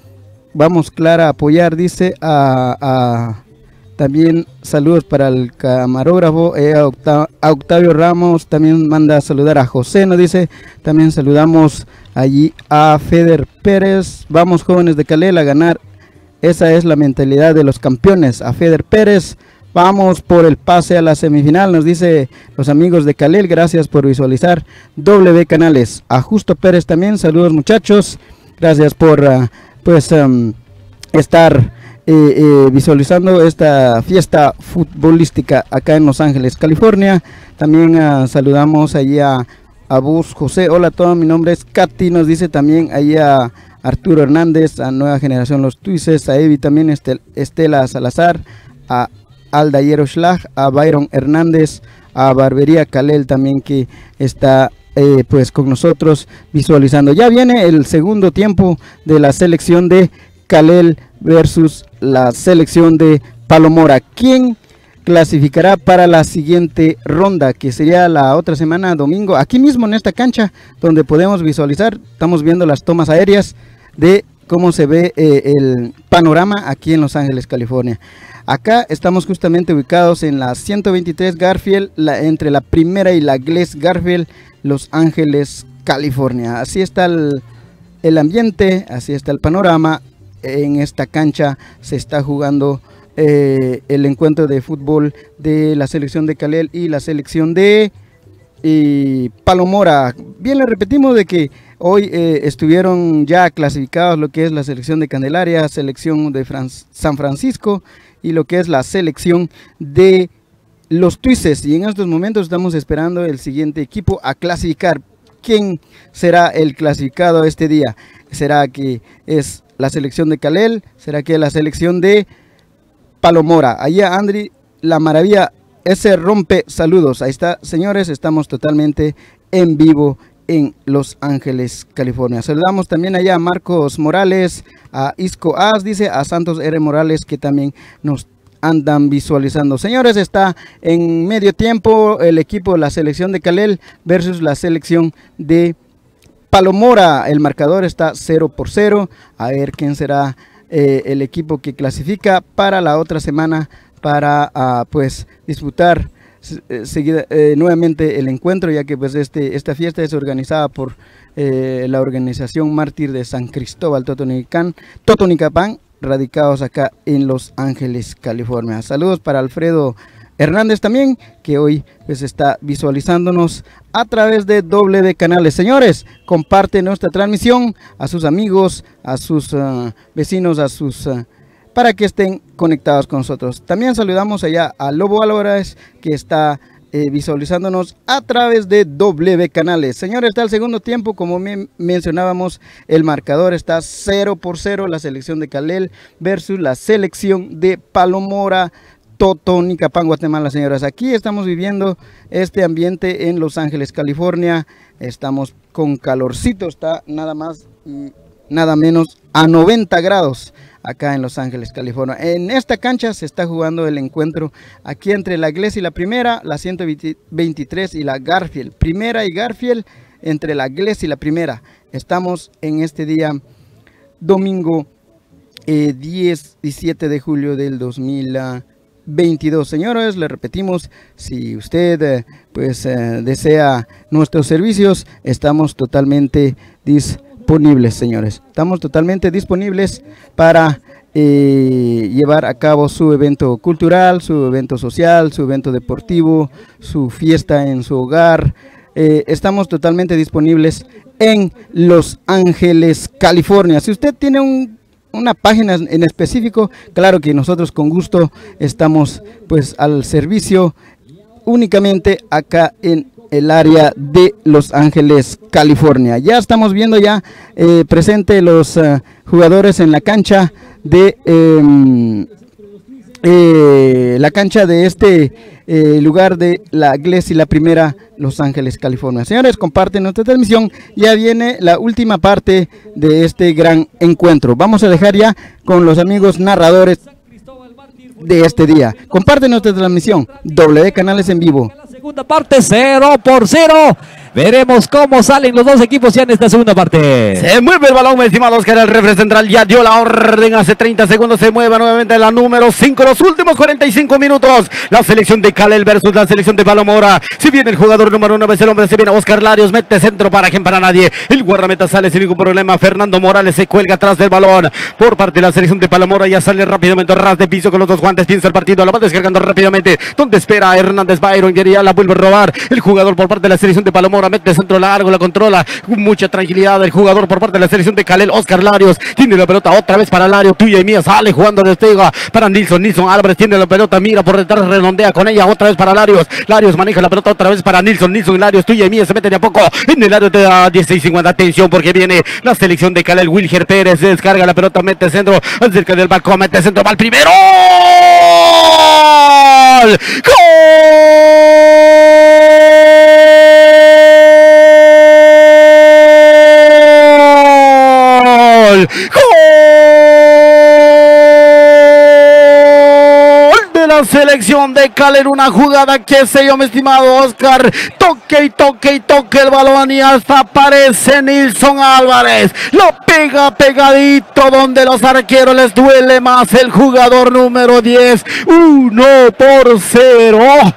vamos Clara a apoyar, dice, a, a también saludos para el camarógrafo, eh, a, Octa, a Octavio Ramos, también manda a saludar a José, nos dice, también saludamos allí a Feder Pérez, vamos jóvenes de Calel a ganar, esa es la mentalidad de los campeones, a Feder Pérez, vamos por el pase a la semifinal, nos dice los amigos de Calel, gracias por visualizar W Canales. A Justo Pérez también, saludos muchachos, gracias por uh, pues um, estar eh, eh, visualizando esta fiesta futbolística acá en Los Ángeles, California. También uh, saludamos allí a, a Bus José, hola a todos, mi nombre es Katy, nos dice también allí a Arturo Hernández, a Nueva Generación Los Tuices, a Evi también, Estel, Estela Salazar, a Aldayero Schlag, a Byron Hernández, a Barbería Calel también que está eh, pues con nosotros visualizando. Ya viene el segundo tiempo de la selección de Calel versus la selección de Palomora. ¿Quién clasificará para la siguiente ronda? Que sería la otra semana, domingo, aquí mismo en esta cancha donde podemos visualizar, estamos viendo las tomas aéreas de cómo se ve eh, el panorama aquí en Los Ángeles, California. Acá estamos justamente ubicados en la ciento veintitrés Garfield, la, entre la primera y la Gless Garfield, Los Ángeles, California. Así está el, el ambiente, así está el panorama. En esta cancha se está jugando eh, el encuentro de fútbol de la selección de Calel y la selección de y Palomora. Bien, le repetimos de que hoy eh, estuvieron ya clasificados lo que es la selección de Candelaria, selección de Fran San Francisco y lo que es la selección de Los Tuices. Y en estos momentos estamos esperando el siguiente equipo a clasificar. ¿Quién será el clasificado este día? ¿Será que es la selección de Calel? ¿Será que es la selección de Palomora? Allá Andri, la maravilla, ese rompe saludos. Ahí está, señores, estamos totalmente en vivo en Los Ángeles, California. Saludamos también allá a Marcos Morales, a Isco As, dice, a Santos R. Morales, que también nos andan visualizando. Señores, está en medio tiempo el equipo, la selección de Calel versus la selección de Palomora. El marcador está cero por cero. A ver quién será eh, el equipo que clasifica para la otra semana para uh, pues disputar eh, seguida, eh, nuevamente el encuentro, ya que pues este esta fiesta es organizada por eh, la organización Mártir de San Cristóbal Totonicapán, Totonicapán, radicados acá en Los Ángeles, California. Saludos para Alfredo Hernández también, que hoy pues está visualizándonos a través de W Canales. Señores, comparte nuestra transmisión a sus amigos, a sus uh, vecinos, a sus uh, para que estén conectados con nosotros. También saludamos allá a Lobo Álvarez, que está eh, visualizándonos a través de W Canales. Señores, está el segundo tiempo, como me mencionábamos, el marcador está cero por cero, la selección de Calel versus la selección de Palomora, Totonicapán, Guatemala. Señoras, aquí estamos viviendo este ambiente en Los Ángeles, California. Estamos con calorcito, está nada más y nada menos a noventa grados acá en Los Ángeles, California. En esta cancha se está jugando el encuentro aquí entre la Gless y la primera, la ciento veintitrés y la Garfield. Primera y Garfield, entre la Gless y la primera. Estamos en este día domingo eh, diecisiete de julio del dos mil veintidós. Señores, le repetimos, si usted eh, pues eh, desea nuestros servicios, estamos totalmente disponibles. disponibles, señores. Estamos totalmente disponibles para eh, llevar a cabo su evento cultural, su evento social, su evento deportivo, su fiesta en su hogar. Eh, estamos totalmente disponibles en Los Ángeles, California. Si usted tiene un, una página en específico, claro que nosotros con gusto estamos pues al servicio únicamente acá en el área de Los Ángeles, California. Ya estamos viendo ya eh, presente los uh, jugadores en la cancha de eh, eh, la cancha de este eh, lugar de la Iglesia y la Primera, Los Ángeles, California. Señores, comparten nuestra transmisión. Ya viene la última parte de este gran encuentro. Vamos a dejar ya con los amigos narradores de este día. Comparten nuestra transmisión. W Canales en vivo. La segunda parte, cero por cero. Veremos cómo salen los dos equipos ya en esta segunda parte. Se mueve el balón, mi estimado Oscar. El refre central ya dio la orden hace treinta segundos. Se mueve nuevamente la número cinco. Los últimos cuarenta y cinco minutos. La selección de Calel versus la selección de Palomora. Si viene el jugador número uno, es el hombre. Se viene Oscar Larios. Mete centro para quien para nadie. El guardameta sale sin ningún problema. Fernando Morales se cuelga atrás del balón. Por parte de la selección de Palomora ya sale rápidamente ras de piso con los dos guantes. Piensa el partido. La va descargando rápidamente. Donde espera Hernández Byron. Y ya la vuelve a robar. El jugador por parte de la selección de Palomora mete centro largo. La controla con mucha tranquilidad. El jugador por parte de la selección de Calel, Oscar Larios. Tiene la pelota otra vez para Larios. Tuya y mía. Sale jugando despega para Nilson. Nilson Álvarez tiene la pelota. Mira por detrás. Redondea con ella. Otra vez para Larios. Larios maneja la pelota otra vez para Nilson. Nilson y Larios. Tuya y mía. Se meten de a poco en el área de dieciséis cincuenta. Atención porque viene la selección de Calel. Wilger Pérez descarga la pelota. Mete centro. Cerca del balcón. Mete centro. Va el primero. ¡Gol! ¡Gol! ¡Gol! De la selección de Calel, una jugada que se dio, mi estimado Oscar. Toque y toque y toque el balón y hasta aparece Nilson Álvarez. Lo pega pegadito donde los arqueros les duele más. El jugador número diez, uno por cero.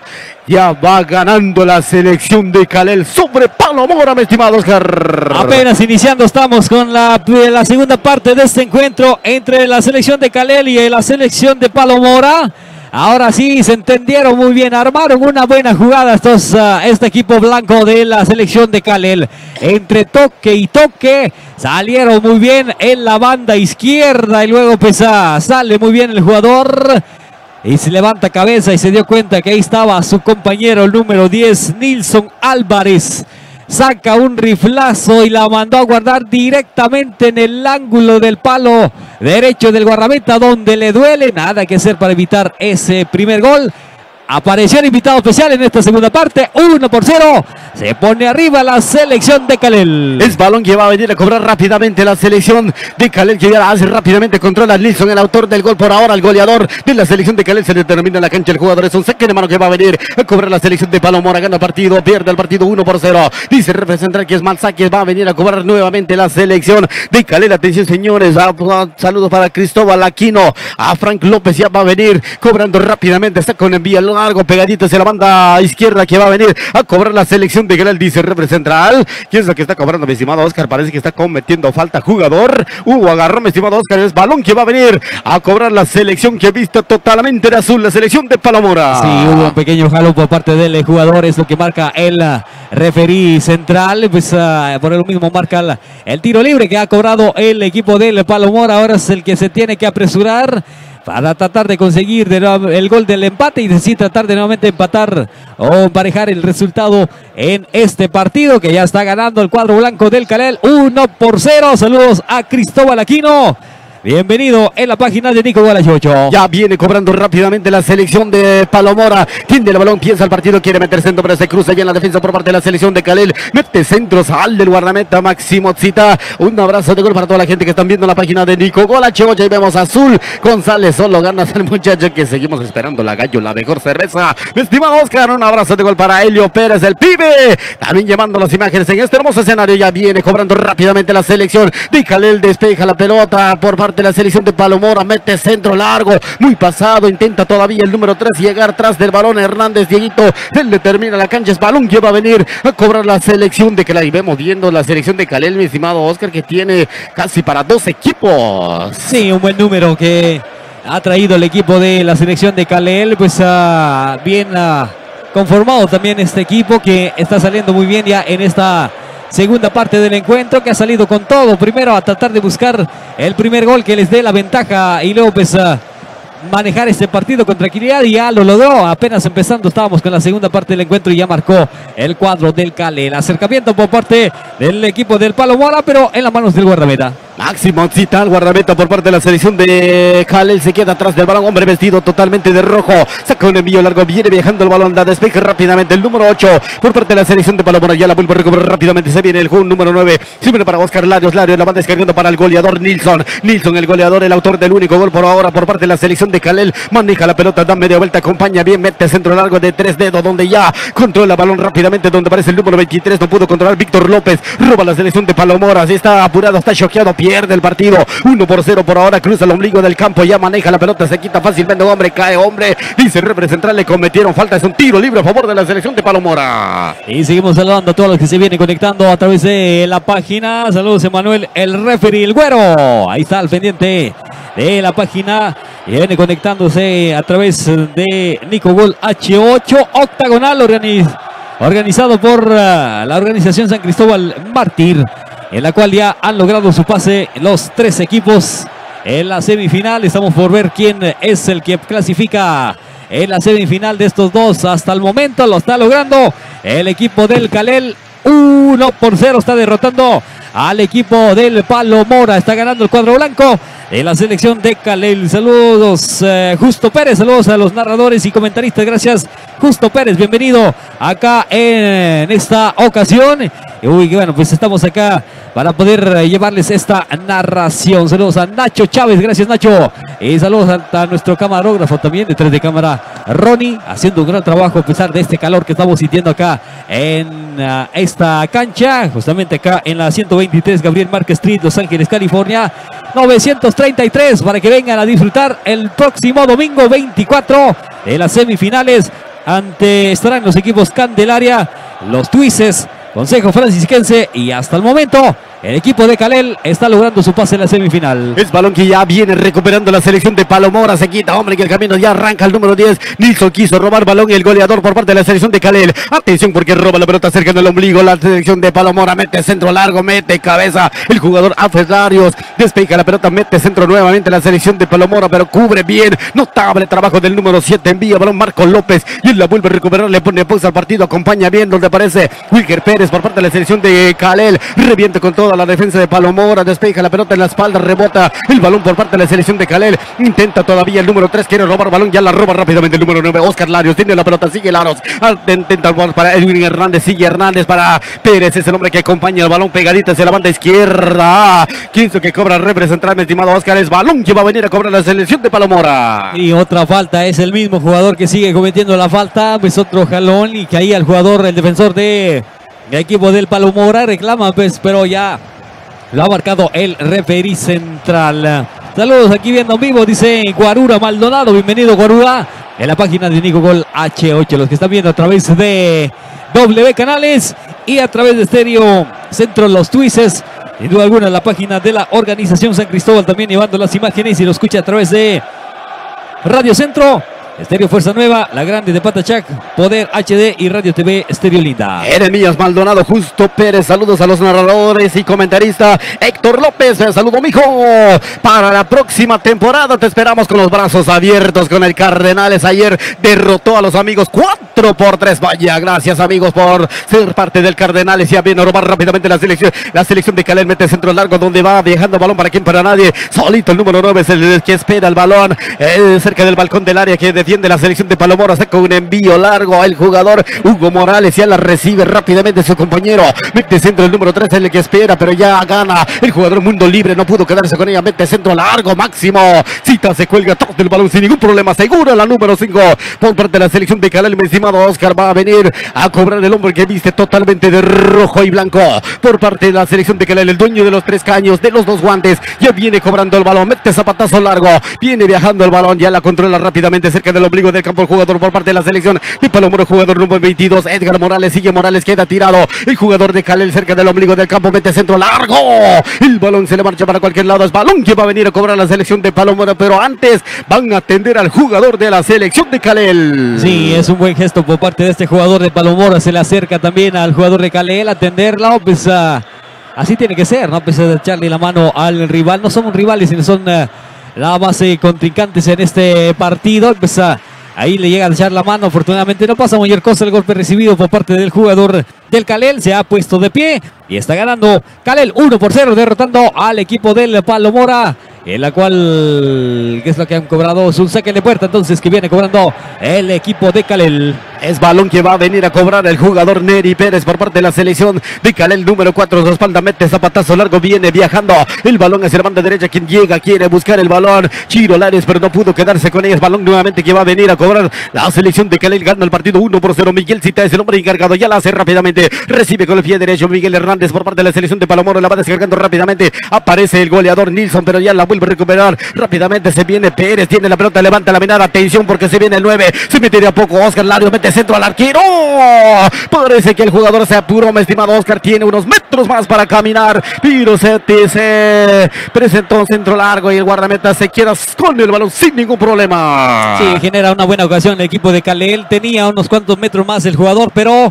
Ya va ganando la selección de Calel sobre Palomora, mi estimado Oscar. Apenas iniciando estamos con la, la segunda parte de este encuentro entre la selección de Calel y la selección de Palomora. Ahora sí, se entendieron muy bien, armaron una buena jugada estos, uh, este equipo blanco de la selección de Calel. Entre toque y toque, salieron muy bien en la banda izquierda y luego pues, uh, sale muy bien el jugador. Y se levanta cabeza y se dio cuenta que ahí estaba su compañero, el número diez, Nilson Álvarez. Saca un riflazo y la mandó a guardar directamente en el ángulo del palo derecho del guardameta, donde le duele. Nada que hacer para evitar ese primer gol. Apareció el invitado especial en esta segunda parte, uno por cero. Se pone arriba la selección de Calel. Es balón que va a venir a cobrar rápidamente la selección de Calel, que ya la hace rápidamente. Controla Nilson, el autor del gol por ahora, el goleador de la selección de Calel. Se le termina la cancha el jugador. Es un saque de mano que va a venir a cobrar la selección de Palomora. Gana el partido, pierde el partido uno por cero. Dice el representante que es mal saque. Va a venir a cobrar nuevamente la selección de Calel. Atención, señores. Saludos para Cristóbal Aquino. A Frank López ya va a venir cobrando rápidamente. Está con envía algo pegadito hacia la banda izquierda que va a venir a cobrar la selección de Calel, dice el representante central. ¿Quién es el que está cobrando, mi estimado Oscar? Parece que está cometiendo falta jugador. Hugo agarró, mi estimado Oscar, es balón que va a venir a cobrar la selección que vista totalmente de azul, la selección de Palomora. Sí, hubo un pequeño jalón por parte del jugador, es lo que marca el uh, referí central. Pues uh, por lo mismo marca el, el tiro libre que ha cobrado el equipo del Palomora. Ahora es el que se tiene que apresurar para tratar de conseguir de nuevo el gol del empate y así tratar de nuevamente empatar o emparejar el resultado en este partido, que ya está ganando el cuadro blanco del Calel uno por cero. Saludos a Cristóbal Aquino. Bienvenido en la página de Nico Gualachocho. Ya viene cobrando rápidamente la selección de Palomora. Tiene el balón, piensa el partido, quiere meter centro, pero se cruza bien la defensa por parte de la selección de Calel. Mete centro, sal del guardameta Máximo Zita. Un abrazo de gol para toda la gente que están viendo la página de Nico Gualachocho. Y vemos Azul González, solo ganas el muchacho que seguimos esperando la gallo, la mejor cerveza. Mi estimado Oscar, un abrazo de gol para Helio Pérez, el pibe. También llevando las imágenes en este hermoso escenario. Ya viene cobrando rápidamente la selección de Calel. Despeja la pelota por parte de la selección de Palomora, mete centro largo, muy pasado, intenta todavía el número tres llegar tras del balón. Hernández Dieguito, él le termina la cancha, es balón que va a venir a cobrar la selección de Calel. Y vemos viendo la selección de Calel, mi estimado Oscar, que tiene casi para dos equipos. Sí, un buen número que ha traído el equipo de la selección de Calel, pues uh, bien uh, conformado también este equipo que está saliendo muy bien ya en esta segunda parte del encuentro, que ha salido con todo. Primero a tratar de buscar el primer gol que les dé la ventaja y luego pues uh, manejar este partido con tranquilidad y ya lo logró. Apenas empezando estábamos con la segunda parte del encuentro y ya marcó el cuadro del Cale. El acercamiento por parte del equipo del Palo Mora, pero en las manos del guardameta. Máximo Cita, el guardameta por parte de la selección de Calel, se queda atrás del balón, hombre vestido totalmente de rojo, saca un envío largo, viene viajando el balón, la despeja rápidamente el número ocho por parte de la selección de Palomora, ya la vuelve a recuperar rápidamente, se viene el juego número nueve, se viene para Oscar Larios, Larios la va descargando para el goleador Nilsson, Nilsson el goleador, el autor del único gol por ahora por parte de la selección de Calel, maneja la pelota, da media vuelta, acompaña bien, mete centro largo de tres dedos, donde ya controla el balón rápidamente, donde aparece el número veintitrés, no pudo controlar Víctor López, roba la selección de Palomora, está apurado, está choqueado, pierde el partido, uno por cero por ahora, cruza el ombligo del campo, ya maneja la pelota, se quita fácilmente, hombre, cae, hombre, dice el representante central, le cometieron falta, es un tiro libre a favor de la selección de Palomora. Y seguimos saludando a todos los que se vienen conectando a través de la página. Saludos Emanuel, el referee, el güero, ahí está al pendiente de la página y viene conectándose a través de Nico Gol H ocho, octagonal organiz organizado por uh, la organización San Cristóbal Mártir, en la cual ya han logrado su pase los tres equipos en la semifinal. Estamos por ver quién es el que clasifica en la semifinal de estos dos. Hasta el momento lo está logrando el equipo del Calel, uno por cero está derrotando al equipo del Palo Mora, está ganando el cuadro blanco en la selección de Calel. Saludos eh, Justo Pérez, saludos a los narradores y comentaristas, gracias Justo Pérez, bienvenido acá en esta ocasión. Uy, bueno, pues estamos acá para poder llevarles esta narración. Saludos a Nacho Chávez, gracias Nacho. Y saludos a, a nuestro camarógrafo también, detrás de cámara, Ronnie, haciendo un gran trabajo a pesar de este calor que estamos sintiendo acá en uh, esta cancha. Justamente acá en la ciento veintitrés Gabriel Márquez Street, Los Ángeles, California, novecientos treinta y tres, para que vengan a disfrutar el próximo domingo veinticuatro de las semifinales. Ante estarán los equipos Candelaria, los Tuises, Consejo Francisquense, y hasta el momento el equipo de Calel está logrando su pase en la semifinal. Es balón que ya viene recuperando la selección de Palomora. Se quita, hombre, que el camino ya arranca el número diez. Nilsson quiso robar balón y el goleador por parte de la selección de Calel. Atención porque roba la pelota cerca del ombligo. La selección de Palomora mete centro largo, mete cabeza. El jugador Afes Larios despeja la pelota, mete centro nuevamente la selección de Palomora, pero cubre bien. Notable trabajo del número siete. Envía balón Marco López y él la vuelve a recuperar. Le pone pausa al partido. Acompaña bien donde aparece Wilker Pérez por parte de la selección de Calel. Reviente con todo la defensa de Palomora, despeja la pelota en la espalda, rebota el balón por parte de la selección de Calel, intenta todavía el número tres, quiere robar balón, ya la roba rápidamente el número nueve, Oscar Larios, tiene la pelota, sigue Laros, intenta para Edwin Hernández, sigue Hernández para Pérez, es el hombre que acompaña el balón pegadito hacia la banda izquierda, quince que cobra representar, mi estimado Oscar, es balón que va a venir a cobrar la selección de Palomora. Y otra falta, es el mismo jugador que sigue cometiendo la falta, pues otro jalón y que ahí el jugador, el defensor de el equipo del Palomora reclama, pues, pero ya lo ha marcado el referí central. Saludos aquí viendo en vivo, dice Guarura Maldonado, bienvenido Guarura, en la página de Nico Gol H ocho, los que están viendo a través de W Canales y a través de Estéreo Centro Los Tuises, sin duda alguna la página de la organización San Cristóbal también llevando las imágenes, y lo escucha a través de Radio Centro, Estéreo Fuerza Nueva, La Grande de Patachac, Poder H D y Radio T V Estéreo Linda. Jeremías Maldonado, Justo Pérez, saludos a los narradores y comentaristas. Héctor López, saludo mijo. Para la próxima temporada te esperamos con los brazos abiertos con el Cardenales. Ayer derrotó a los amigos cuatro por tres. Vaya, gracias amigos por ser parte del Cardenales. Ya viene a robar rápidamente la selección. La selección de Calel mete centro largo donde va viajando balón para quien, para nadie. Solito el número nueve es el que espera el balón eh, cerca del balcón del área que defiende la selección de Palomora, saca un envío largo al jugador Hugo Morales, ya la recibe rápidamente su compañero, mete centro el número tres, es el que espera, pero ya gana el jugador Mundo Libre, no pudo quedarse con ella, mete centro largo, Máximo Cita se cuelga atrás del balón sin ningún problema, segura la número cinco por parte de la selección de Calel, mi estimado Oscar, va a venir a cobrar el hombre que viste totalmente de rojo y blanco por parte de la selección de Calel, el dueño de los tres caños, de los dos guantes, ya viene cobrando el balón, mete zapatazo largo, viene viajando el balón, ya la controla rápidamente cerca del ombligo del campo el jugador por parte de la selección de Palomora, jugador número veintidós, Edgar Morales, sigue Morales, queda tirado, el jugador de Calel cerca del ombligo del campo, mete centro largo, el balón se le marcha para cualquier lado, es balón que va a venir a cobrar la selección de Palomora, pero antes van a atender al jugador de la selección de Calel. Sí, es un buen gesto por parte de este jugador de Palomora, se le acerca también al jugador de Calel a atenderlo, pues uh, así tiene que ser, ¿no? Pues a echarle la mano al rival, no somos rivales, sino son uh, la base de contrincantes en este partido. Empieza, ahí le llega a echar la mano, afortunadamente no pasa mayor cosa. El golpe recibido por parte del jugador del Calel, se ha puesto de pie y está ganando Calel uno por cero, derrotando al equipo del Palomora, en la cual, ¿qué es lo que han cobrado? Es un saque de puerta, entonces, que viene cobrando el equipo de Calel. Es balón que va a venir a cobrar el jugador Neri Pérez por parte de la selección de Calel, número cuatro, su espalda, mete zapatazo largo, viene viajando el balón hacia la banda derecha, quien llega, quiere buscar el balón, Chiro Lares, pero no pudo quedarse con ella. Es balón nuevamente que va a venir a cobrar la selección de Calel, gana el partido uno por cero, Miguel Cita es el hombre encargado, ya la hace rápidamente, recibe con el pie derecho Miguel Hernández por parte de la selección de Palomora, la va descargando rápidamente, aparece el goleador Nilsson, pero ya la vuelve a recuperar rápidamente, se viene Pérez, tiene la pelota, levanta la mirada, atención porque se viene el nueve, se mete de a poco Oscar Larios, mete centro al arquero, parece que el jugador se apuró, mi estimado Oscar, tiene unos metros más para caminar, pero se, se presentó un centro largo y el guardameta se queda con el balón sin ningún problema. Sí, genera una buena ocasión el equipo de Calel, tenía unos cuantos metros más el jugador, pero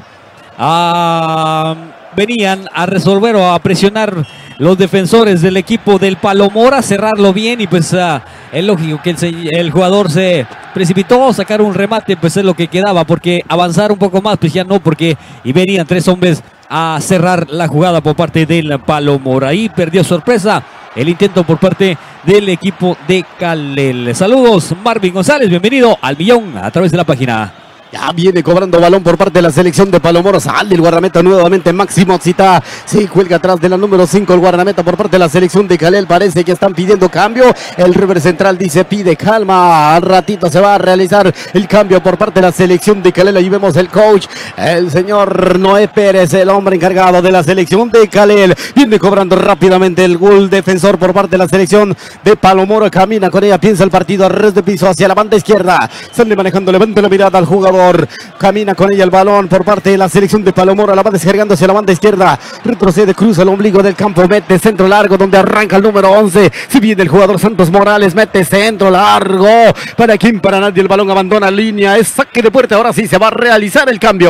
ah, venían a resolver o a presionar los defensores del equipo del Palomora, cerrarlo bien y pues uh, es lógico que el, el jugador se precipitó, sacar un remate, pues es lo que quedaba, porque avanzar un poco más pues ya no, porque y venían tres hombres a cerrar la jugada por parte del Palomora. Ahí perdió sorpresa el intento por parte del equipo de Calel. Saludos, Marvin González, bienvenido al millón a través de la página. Ya viene cobrando balón por parte de la selección de Palomora. Sale el guardameta nuevamente, Máximo Zita. Se cuelga atrás de la número cinco el guardameta por parte de la selección de Calel. Parece que están pidiendo cambio. El river central dice pide calma. Al ratito se va a realizar el cambio por parte de la selección de Calel. Ahí vemos el coach, el señor Noé Pérez, el hombre encargado de la selección de Calel. Viene cobrando rápidamente el gol defensor por parte de la selección de Palomora. Camina con ella, piensa el partido, a res de piso hacia la banda izquierda. Sale manejando, levanta la mirada al jugador. Camina con ella el balón por parte de la selección de Palomora, la va descargando hacia la banda izquierda, retrocede, cruza el ombligo del campo, mete centro largo donde arranca el número once, si viene el jugador Santos Morales, mete centro largo, para quien, para nadie, el balón abandona línea, es saque de puerta, ahora sí se va a realizar el cambio.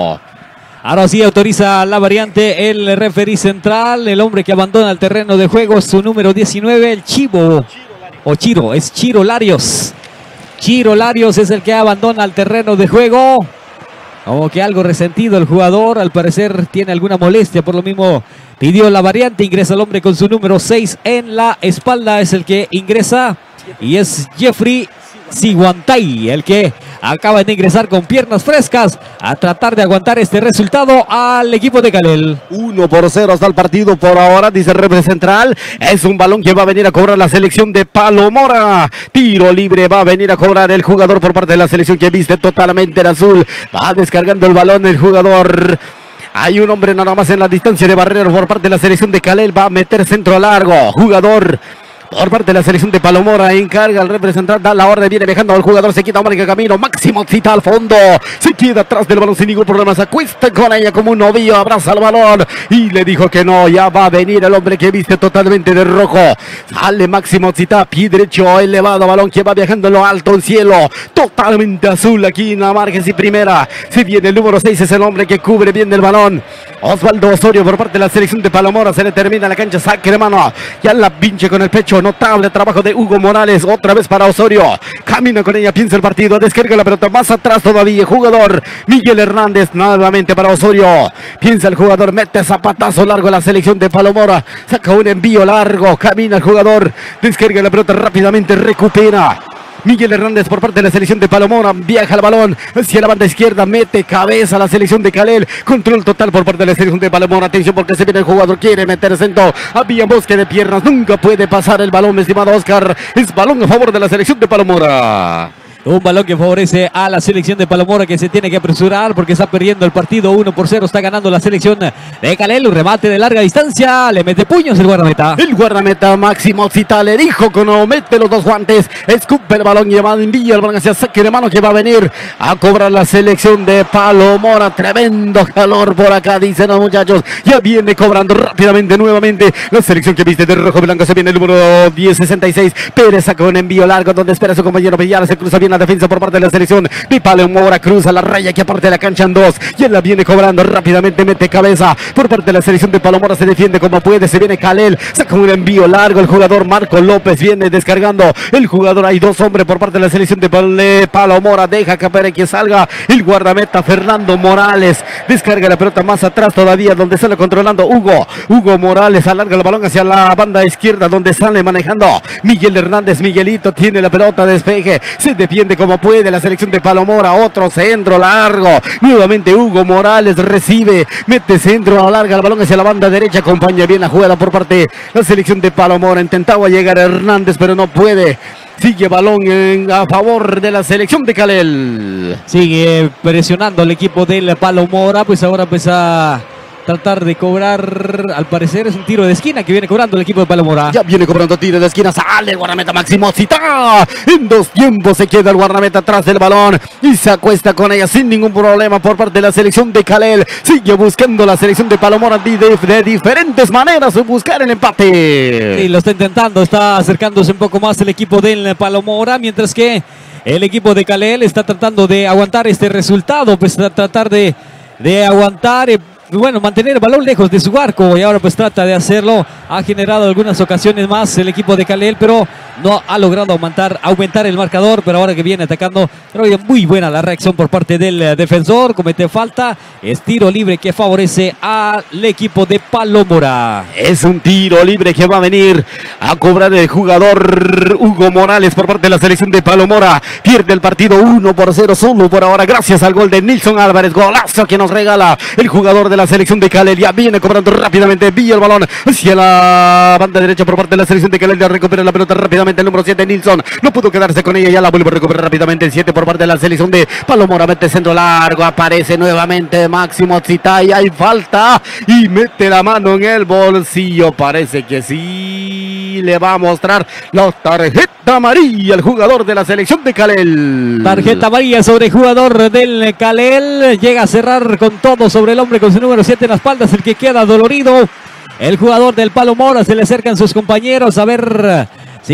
Ahora sí autoriza la variante el referí central, el hombre que abandona el terreno de juego, su número diecinueve, el Chivo, o Chiro, es Chiro Larios. Chiro Larios es el que abandona el terreno de juego. Como que algo resentido el jugador, al parecer tiene alguna molestia, por lo mismo pidió la variante. Ingresa el hombre con su número seis en la espalda, es el que ingresa y es Jeffrey Siguantay, el que acaba de ingresar con piernas frescas a tratar de aguantar este resultado al equipo de Calel. uno por cero hasta el partido por ahora, dice el referee central. Es un balón que va a venir a cobrar la selección de Palomora. Tiro libre va a venir a cobrar el jugador por parte de la selección que viste totalmente el azul. Va descargando el balón el jugador. Hay un hombre nada más en la distancia de barrera por parte de la selección de Calel. Va a meter centro largo. Jugador por parte de la selección de Palomora, encarga al representante, da la orden, viene dejando al jugador, se quita, marca camino, Máximo Zita al fondo, se queda atrás del balón sin ningún problema, se acuesta con ella como un novillo, abraza el balón y le dijo que no, ya va a venir el hombre que viste totalmente de rojo, sale Máximo Zita, pie derecho, elevado, balón que va viajando en lo alto, en cielo, totalmente azul aquí en la margen y primera, si viene el número seis, es el hombre que cubre bien el balón, Osvaldo Osorio por parte de la selección de Palomora, se le termina la cancha, saque de mano, ya la pinche con el pecho, notable trabajo de Hugo Morales, otra vez para Osorio, camina con ella, piensa el partido, descarga la pelota, más atrás todavía, jugador Miguel Hernández, nuevamente para Osorio, piensa el jugador, mete zapatazo largo a la selección de Palomora, saca un envío largo, camina el jugador, descarga la pelota rápidamente, recupera Miguel Hernández por parte de la selección de Palomora, viaja el balón hacia la banda izquierda, mete cabeza a la selección de Calel, control total por parte de la selección de Palomora, atención porque se viene el jugador, quiere meter centro, había bosque de piernas, nunca puede pasar el balón, mi estimado Oscar, es balón a favor de la selección de Palomora. Un balón que favorece a la selección de Palomora, que se tiene que apresurar porque está perdiendo el partido uno por cero. Está ganando la selección de Calel. Un remate de larga distancia. Le mete puños el guardameta. El guardameta Máximo Zita le dijo que no mete los dos guantes. Escupe el balón y envía el balón hacia saque de mano que va a venir a cobrar la selección de Palomora. Tremendo calor por acá, dicen los muchachos. Ya viene cobrando rápidamente nuevamente la selección que viste de rojo y blanco. Se viene el número diez sesenta y seis. Pérez saca un envío largo donde espera a su compañero Villar. Se cruza bien buena defensa por parte de la selección de Palomora. Cruza la raya que aparte de la cancha en dos. Y él la viene cobrando rápidamente, mete cabeza por parte de la selección de Palomora. Se defiende como puede, se viene Kalel, saca un envío largo. El jugador Marco López viene descargando. El jugador, hay dos hombres por parte de la selección de Palomora. Deja que para que salga el guardameta Fernando Morales. Descarga la pelota más atrás todavía, donde sale controlando Hugo. Hugo Morales alarga el balón hacia la banda izquierda, donde sale manejando Miguel Hernández. Miguelito tiene la pelota, despeje, se defiende como puede la selección de Palomora. Otro centro largo, nuevamente Hugo Morales recibe, mete centro, alarga el balón hacia la banda derecha, acompaña bien la jugada por parte de la selección de Palomora. Intentaba llegar Hernández, pero no puede. Sigue balón en, a favor de la selección de Kalel. Sigue presionando el equipo del Palomora, pues ahora empieza a tratar de cobrar, al parecer es un tiro de esquina que viene cobrando el equipo de Palomora. Ya viene cobrando tiro de esquina, sale el guardameta Máximo Zita. En dos tiempos se queda el guardameta atrás del balón y se acuesta con ella sin ningún problema por parte de la selección de Kalel. Sigue buscando la selección de Palomora de, de, de diferentes maneras buscar el empate. Sí, lo está intentando, está acercándose un poco más el equipo del Palomora, mientras que el equipo de Kalel está tratando de aguantar este resultado, pues tratar de, de aguantar... Eh, bueno, mantener el balón lejos de su arco y ahora pues trata de hacerlo. Ha generado algunas ocasiones más el equipo de Kalel, pero no ha logrado aumentar, aumentar el marcador. Pero ahora que viene atacando, pero muy buena la reacción por parte del defensor. Comete falta, es tiro libre que favorece al equipo de Palomora. Es un tiro libre que va a venir a cobrar el jugador Hugo Morales por parte de la selección de Palomora. Pierde el partido uno por cero solo por ahora gracias al gol de Nilson Álvarez. Golazo que nos regala el jugador de la selección de Kalel. Ya viene cobrando rápidamente, vía el balón hacia la banda derecha por parte de la selección de Kalel. Ya recupera la pelota rápidamente el número siete, Nilson. No pudo quedarse con ella, ya la vuelve a recuperar rápidamente el siete por parte de la selección de Palomora. Mete centro largo, aparece nuevamente Máximo Zita y hay falta y mete la mano en el bolsillo. Parece que sí le va a mostrar la tarjeta amarilla al jugador de la selección de Kalel. Tarjeta amarilla sobre el jugador del Kalel. Llega a cerrar con todo sobre el hombre con su número siete en las espaldas, el que queda dolorido. El jugador del Palomora, se le acercan sus compañeros a ver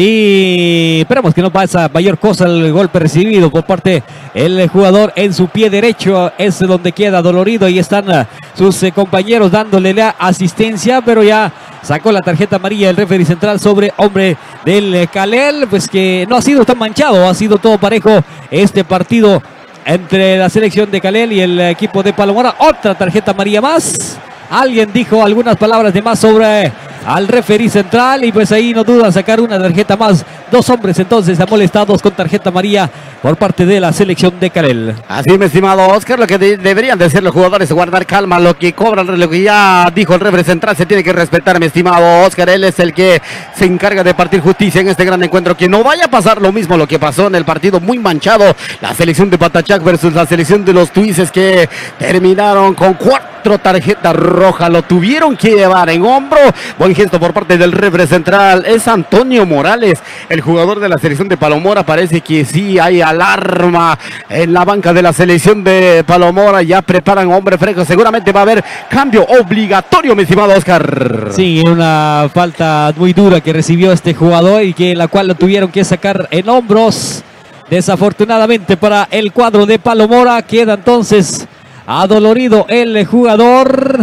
si esperamos que no pasa mayor cosa el golpe recibido por parte del jugador en su pie derecho, es donde queda dolorido y están sus compañeros dándole la asistencia, pero ya sacó la tarjeta amarilla el referee central sobre hombre del Kalel, pues que no ha sido tan manchado, ha sido todo parejo este partido entre la selección de Kalel y el equipo de Palomora. Otra tarjeta amarilla más. Alguien dijo algunas palabras de más sobre al referí central y pues ahí no duda sacar una tarjeta más. Dos hombres entonces amolestados con tarjeta amarilla por parte de la selección de Kalel. Así, mi estimado Oscar, lo que de deberían de hacer los jugadores es guardar calma, lo que cobran, lo que ya dijo el referee central se tiene que respetar, mi estimado Oscar. Él es el que se encarga de partir justicia en este gran encuentro, que no vaya a pasar lo mismo lo que pasó en el partido muy manchado, la selección de Patachac versus la selección de los Tuises, que terminaron con cuatro tarjetas rojas, lo tuvieron que llevar en hombro. Buen gesto por parte del referee central, es Antonio Morales, el jugador de la selección de Palomora. Parece que sí hay alarma en la banca de la selección de Palomora, ya preparan hombre fresco, seguramente va a haber cambio obligatorio, mi estimado Oscar. Sí, una falta muy dura que recibió este jugador y que la cual lo tuvieron que sacar en hombros. Desafortunadamente para el cuadro de Palomora queda entonces adolorido el jugador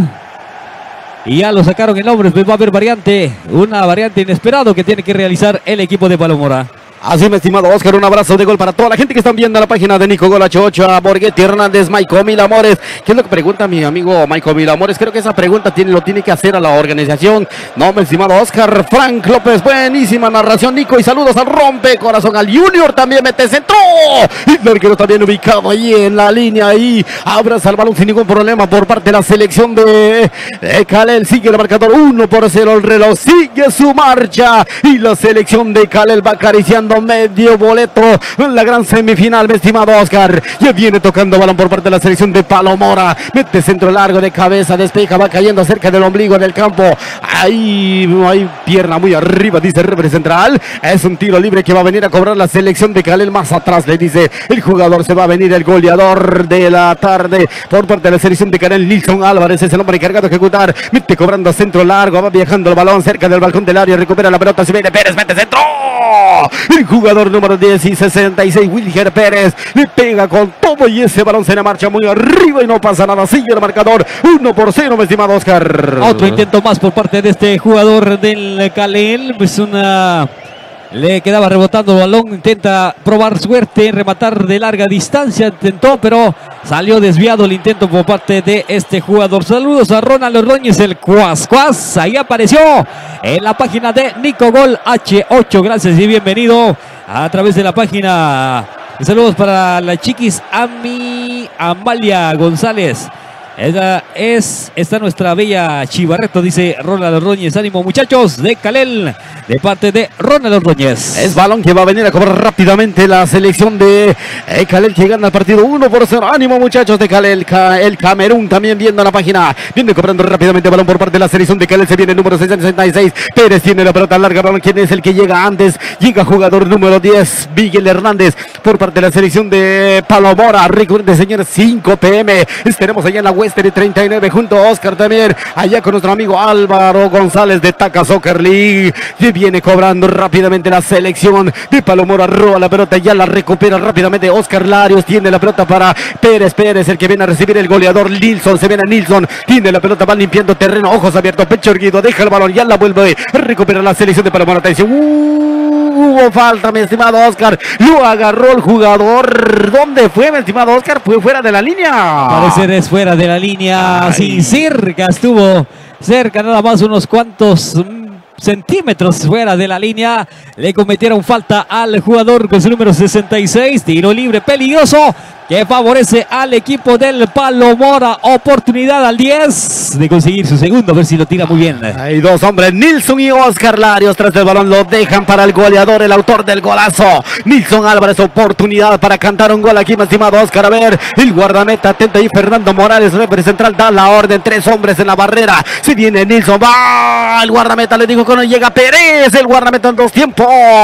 y ya lo sacaron en hombros, pues va a haber variante, una variante inesperado que tiene que realizar el equipo de Palomora. Así, mi estimado Oscar, un abrazo de gol para toda la gente que están viendo la página de Nico Gol ocho ocho, a Borghetti Hernández, Maico Milamores. ¿Qué es lo que pregunta mi amigo Maico Milamores? Creo que esa pregunta tiene, lo tiene que hacer a la organización. No, mi estimado Oscar. Frank López, buenísima narración, Nico, y saludos al rompe corazón, al Junior, también mete centro. Y el arquero también ubicado ahí en la línea, ahí abraza el balón sin ningún problema por parte de la selección de, de Kalel. Sigue el marcador uno por cero, el reloj sigue su marcha y la selección de Kalel va acariciando medio boleto en la gran semifinal, mi estimado Oscar. Ya viene tocando balón por parte de la selección de Palomora, mete centro largo de cabeza, despeja, va cayendo cerca del ombligo del campo, ahí hay pierna muy arriba, dice el referee central. Es un tiro libre que va a venir a cobrar la selección de Kalel. Más atrás le dice el jugador, se va a venir el goleador de la tarde por parte de la selección de Kalel, Nilson Álvarez es el hombre encargado de ejecutar, mete cobrando centro largo, va viajando el balón cerca del balcón del área, recupera la pelota, se viene Pérez, mete centro. el jugador número diez y sesenta y seis, Wilger Pérez, le pega con todo y ese balón se le marcha muy arriba y no pasa nada, sigue el marcador, uno por cero, mi estimado Oscar. Otro intento más por parte de este jugador del Calel, pues una... Le quedaba rebotando el balón, intenta probar suerte, rematar de larga distancia, intentó, pero salió desviado el intento por parte de este jugador. Saludos a Ronald Ordóñez, el Cuas Cuas, ahí apareció en la página de Nico Gol H ocho, gracias y bienvenido a través de la página. Saludos para la chiquis Ami Amalia González. Esa es, está nuestra bella Chivarreto, dice Ronald Ordóñez. Ánimo muchachos de Calel, de parte de Ronald Ordóñez. Es balón que va a venir a cobrar rápidamente la selección de eh, Calel, que gana el partido uno por cero. Ánimo muchachos de Calel, Ca el Camerún también viendo la página. Viene cobrando rápidamente balón por parte de la selección de Calel. Se viene el número sesenta y seis. Pérez tiene la pelota larga. Balón, ¿quién es el que llega antes? Llega jugador número diez, Miguel Hernández, por parte de la selección de Palomora. Recuerden señores, cinco p m Estaremos allá en la West de treinta y nueve junto a Oscar también, allá con nuestro amigo Álvaro González de Taca Soccer League. Y viene cobrando rápidamente la selección de Palomora, roba la pelota, ya la recupera rápidamente Oscar Larios, tiene la pelota para Pérez, Pérez el que viene a recibir el goleador Nilsson, se viene Nilsson, tiene la pelota, va limpiando terreno, ojos abiertos, pecho erguido, deja el balón, ya la vuelve a recuperar la selección de Palomora. Te dice, uh, hubo falta, mi estimado Oscar, lo agarró el jugador. ¿Dónde fue, mi estimado Oscar? Fue fuera de la línea. Parece es fuera de la línea, sí, cerca, estuvo cerca, nada más unos cuantos centímetros fuera de la línea. Le cometieron falta al jugador con su número sesenta y seis, tiro libre peligroso que favorece al equipo del Palomora. Oportunidad al diez de conseguir su segundo, a ver si lo tira muy bien. Hay dos hombres, Nilsson y Oscar Larios, tras del balón lo dejan para el goleador, el autor del golazo, Nilsson Álvarez. Oportunidad para cantar un gol aquí, mi estimado Oscar. A ver, el guardameta atenta ahí, Fernando Morales, referee central, da la orden, tres hombres en la barrera, se viene Nilsson, va, el guardameta le dijo que no llega Pérez, el guardameta en dos tiempos,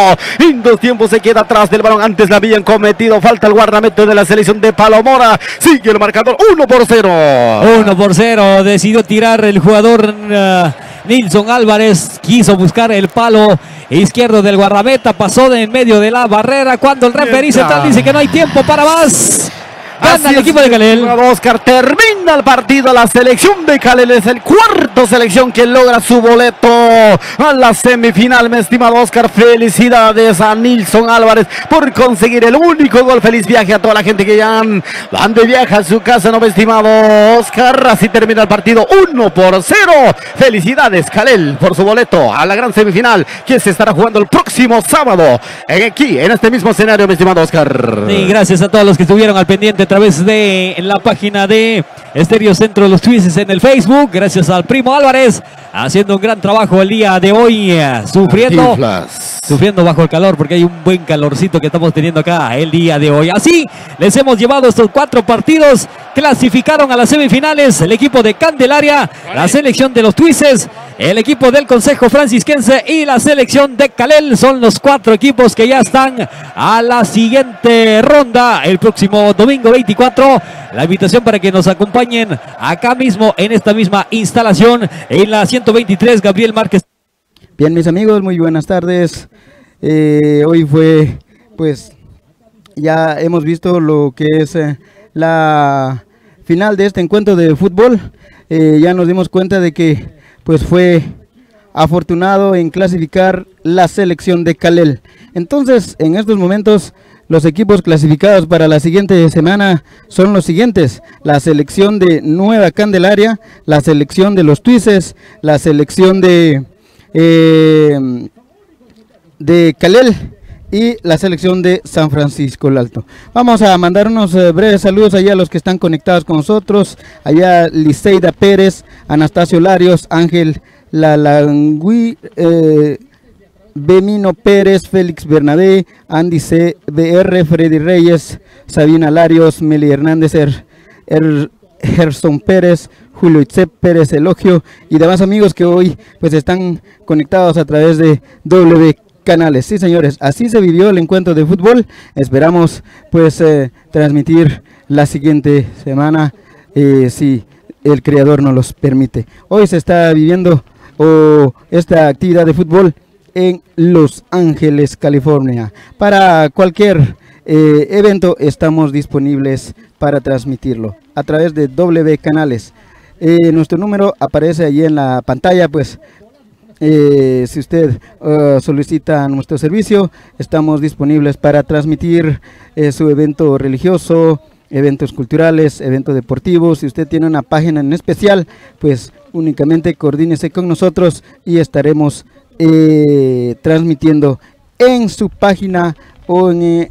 en dos tiempos se queda atrás del balón, antes le habían cometido falta el guardameta de la selección de Palomora. Sigue el marcador uno por cero. uno por cero. Decidió tirar el jugador uh, Nilsson Álvarez. Quiso buscar el palo izquierdo del guardameta. Pasó de en medio de la barrera. Cuando el referee central dice que no hay tiempo para más. Gana el equipo de Calel. Oscar, termina el partido. La selección de Calel es el cuarto selección que logra su boleto a la semifinal, mi estimado Oscar. Felicidades a Nilsson Álvarez por conseguir el único gol. Feliz viaje a toda la gente que ya van de viaje a su casa, no, mi estimado Oscar. Así termina el partido uno por cero. Felicidades Calel por su boleto a la gran semifinal que se estará jugando el próximo sábado aquí en este mismo escenario, mi estimado Oscar. Sí, gracias a todos los que estuvieron al pendiente a través de la página de Estéreo Centro Los Twists en el Facebook. Gracias al primo Álvarez haciendo un gran trabajo el día de hoy, eh, sufriendo sufriendo bajo el calor, porque hay un buen calorcito que estamos teniendo acá el día de hoy. Así les hemos llevado estos cuatro partidos. Clasificaron a las semifinales el equipo de Candelaria, la selección de los Twists, el equipo del Consejo Francisquense y la selección de Calel. Son los cuatro equipos que ya están a la siguiente ronda el próximo domingo veinticuatro. La invitación para que nos acompañen acá mismo en esta misma instalación en la ciento veintitrés Gabriel Márquez. Bien, mis amigos, muy buenas tardes. Eh, hoy fue, pues, ya hemos visto lo que es eh, la final de este encuentro de fútbol. Eh, ya nos dimos cuenta de que, pues, fue afortunado en clasificar la selección de Calel. Entonces, en estos momentos, los equipos clasificados para la siguiente semana son los siguientes: la selección de Nueva Candelaria, la selección de los Twists, la selección de eh, de Calel y la selección de San Francisco el Alto. Vamos a mandar unos eh, breves saludos allá a los que están conectados con nosotros. Allá Liceida Pérez, Anastasio Larios, Ángel Lalangui, eh, Benino Pérez, Félix Bernabé, Andy C B R, Freddy Reyes, Sabina Larios, Meli Hernández, er, er, Gerson Pérez, Julio Itzep Pérez Elogio y demás amigos que hoy pues están conectados a través de W Canales. Sí, señores, así se vivió el encuentro de fútbol. Esperamos pues eh, transmitir la siguiente semana, eh, si el creador nos los permite. Hoy se está viviendo oh, esta actividad de fútbol en Los Ángeles, California. Para cualquier eh, evento estamos disponibles para transmitirlo a través de W Canales. Eh, nuestro número aparece allí en la pantalla, pues eh, si usted uh, solicita nuestro servicio, estamos disponibles para transmitir eh, su evento religioso, eventos culturales, eventos deportivos. Si usted tiene una página en especial, pues únicamente coordínese con nosotros y estaremos eh, transmitiendo en su página o en eh,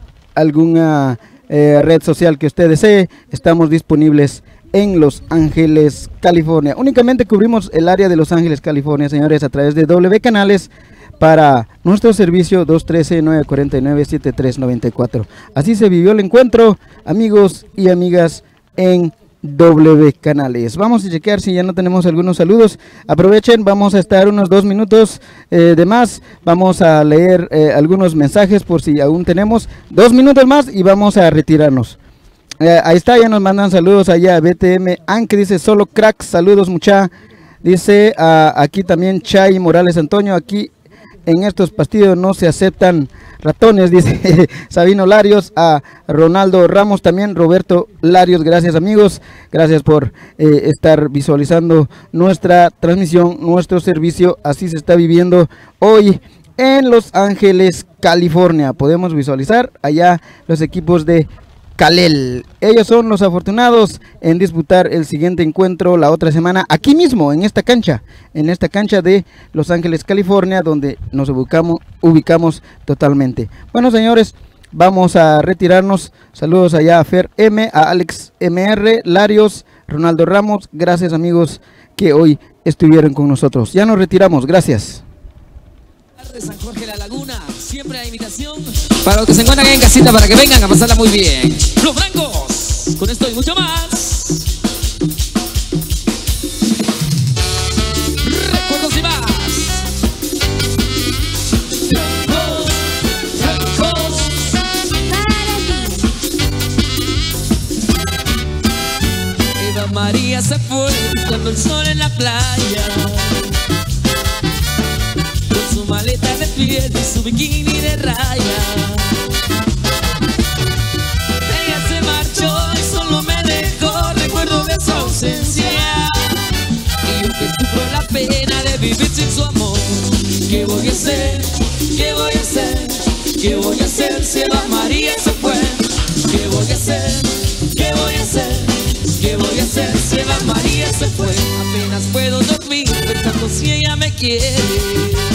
alguna eh, red social que usted desee. Estamos disponibles en Los Ángeles, California. Únicamente cubrimos el área de Los Ángeles, California, señores, a través de W Canales para nuestro servicio dos uno tres, nueve cuatro nueve, siete tres nueve cuatro. Así se vivió el encuentro, amigos y amigas, en W Canales. Vamos a chequear si ya no tenemos algunos saludos. Aprovechen, vamos a estar unos dos minutos eh, de más. Vamos a leer eh, algunos mensajes por si aún tenemos dos minutos más y vamos a retirarnos. Eh, ahí está, ya nos mandan saludos allá. B T M Anke dice solo cracks, saludos mucha. Dice uh, aquí también Chay Morales Antonio, aquí en estos partidos no se aceptan ratones, dice Sabino Larios. A Ronaldo Ramos también, Roberto Larios, gracias amigos, gracias por eh, estar visualizando nuestra transmisión, nuestro servicio. Así se está viviendo hoy en Los Ángeles, California. Podemos visualizar allá los equipos de Calel. Ellos son los afortunados en disputar el siguiente encuentro la otra semana aquí mismo en esta cancha, en esta cancha de Los Ángeles, California, donde nos ubicamos, ubicamos totalmente. Bueno, señores, vamos a retirarnos. Saludos allá a Fer M, a Alex M R, Larios, Ronaldo Ramos. Gracias amigos que hoy estuvieron con nosotros. Ya nos retiramos, gracias. De San Jorge La Laguna, siempre hay invitación para los que se encuentran en casita para que vengan a pasarla muy bien. Los Blancos, con esto y mucho más. Recuerdos y más. Blancos, blancos. Eva María se fue buscando el sol en la playa, su maleta de piel y su bikini de raya. Ella se marchó y solo me dejó recuerdo de su ausencia, y yo que sufro la pena de vivir sin su amor. ¿Qué voy a hacer? ¿Qué voy a hacer? ¿Qué voy a hacer si Eva María se fue? ¿Qué voy a hacer? ¿Qué voy a hacer? ¿Qué voy a hacer si Eva María se fue? Apenas puedo dormir pensando si ella me quiere.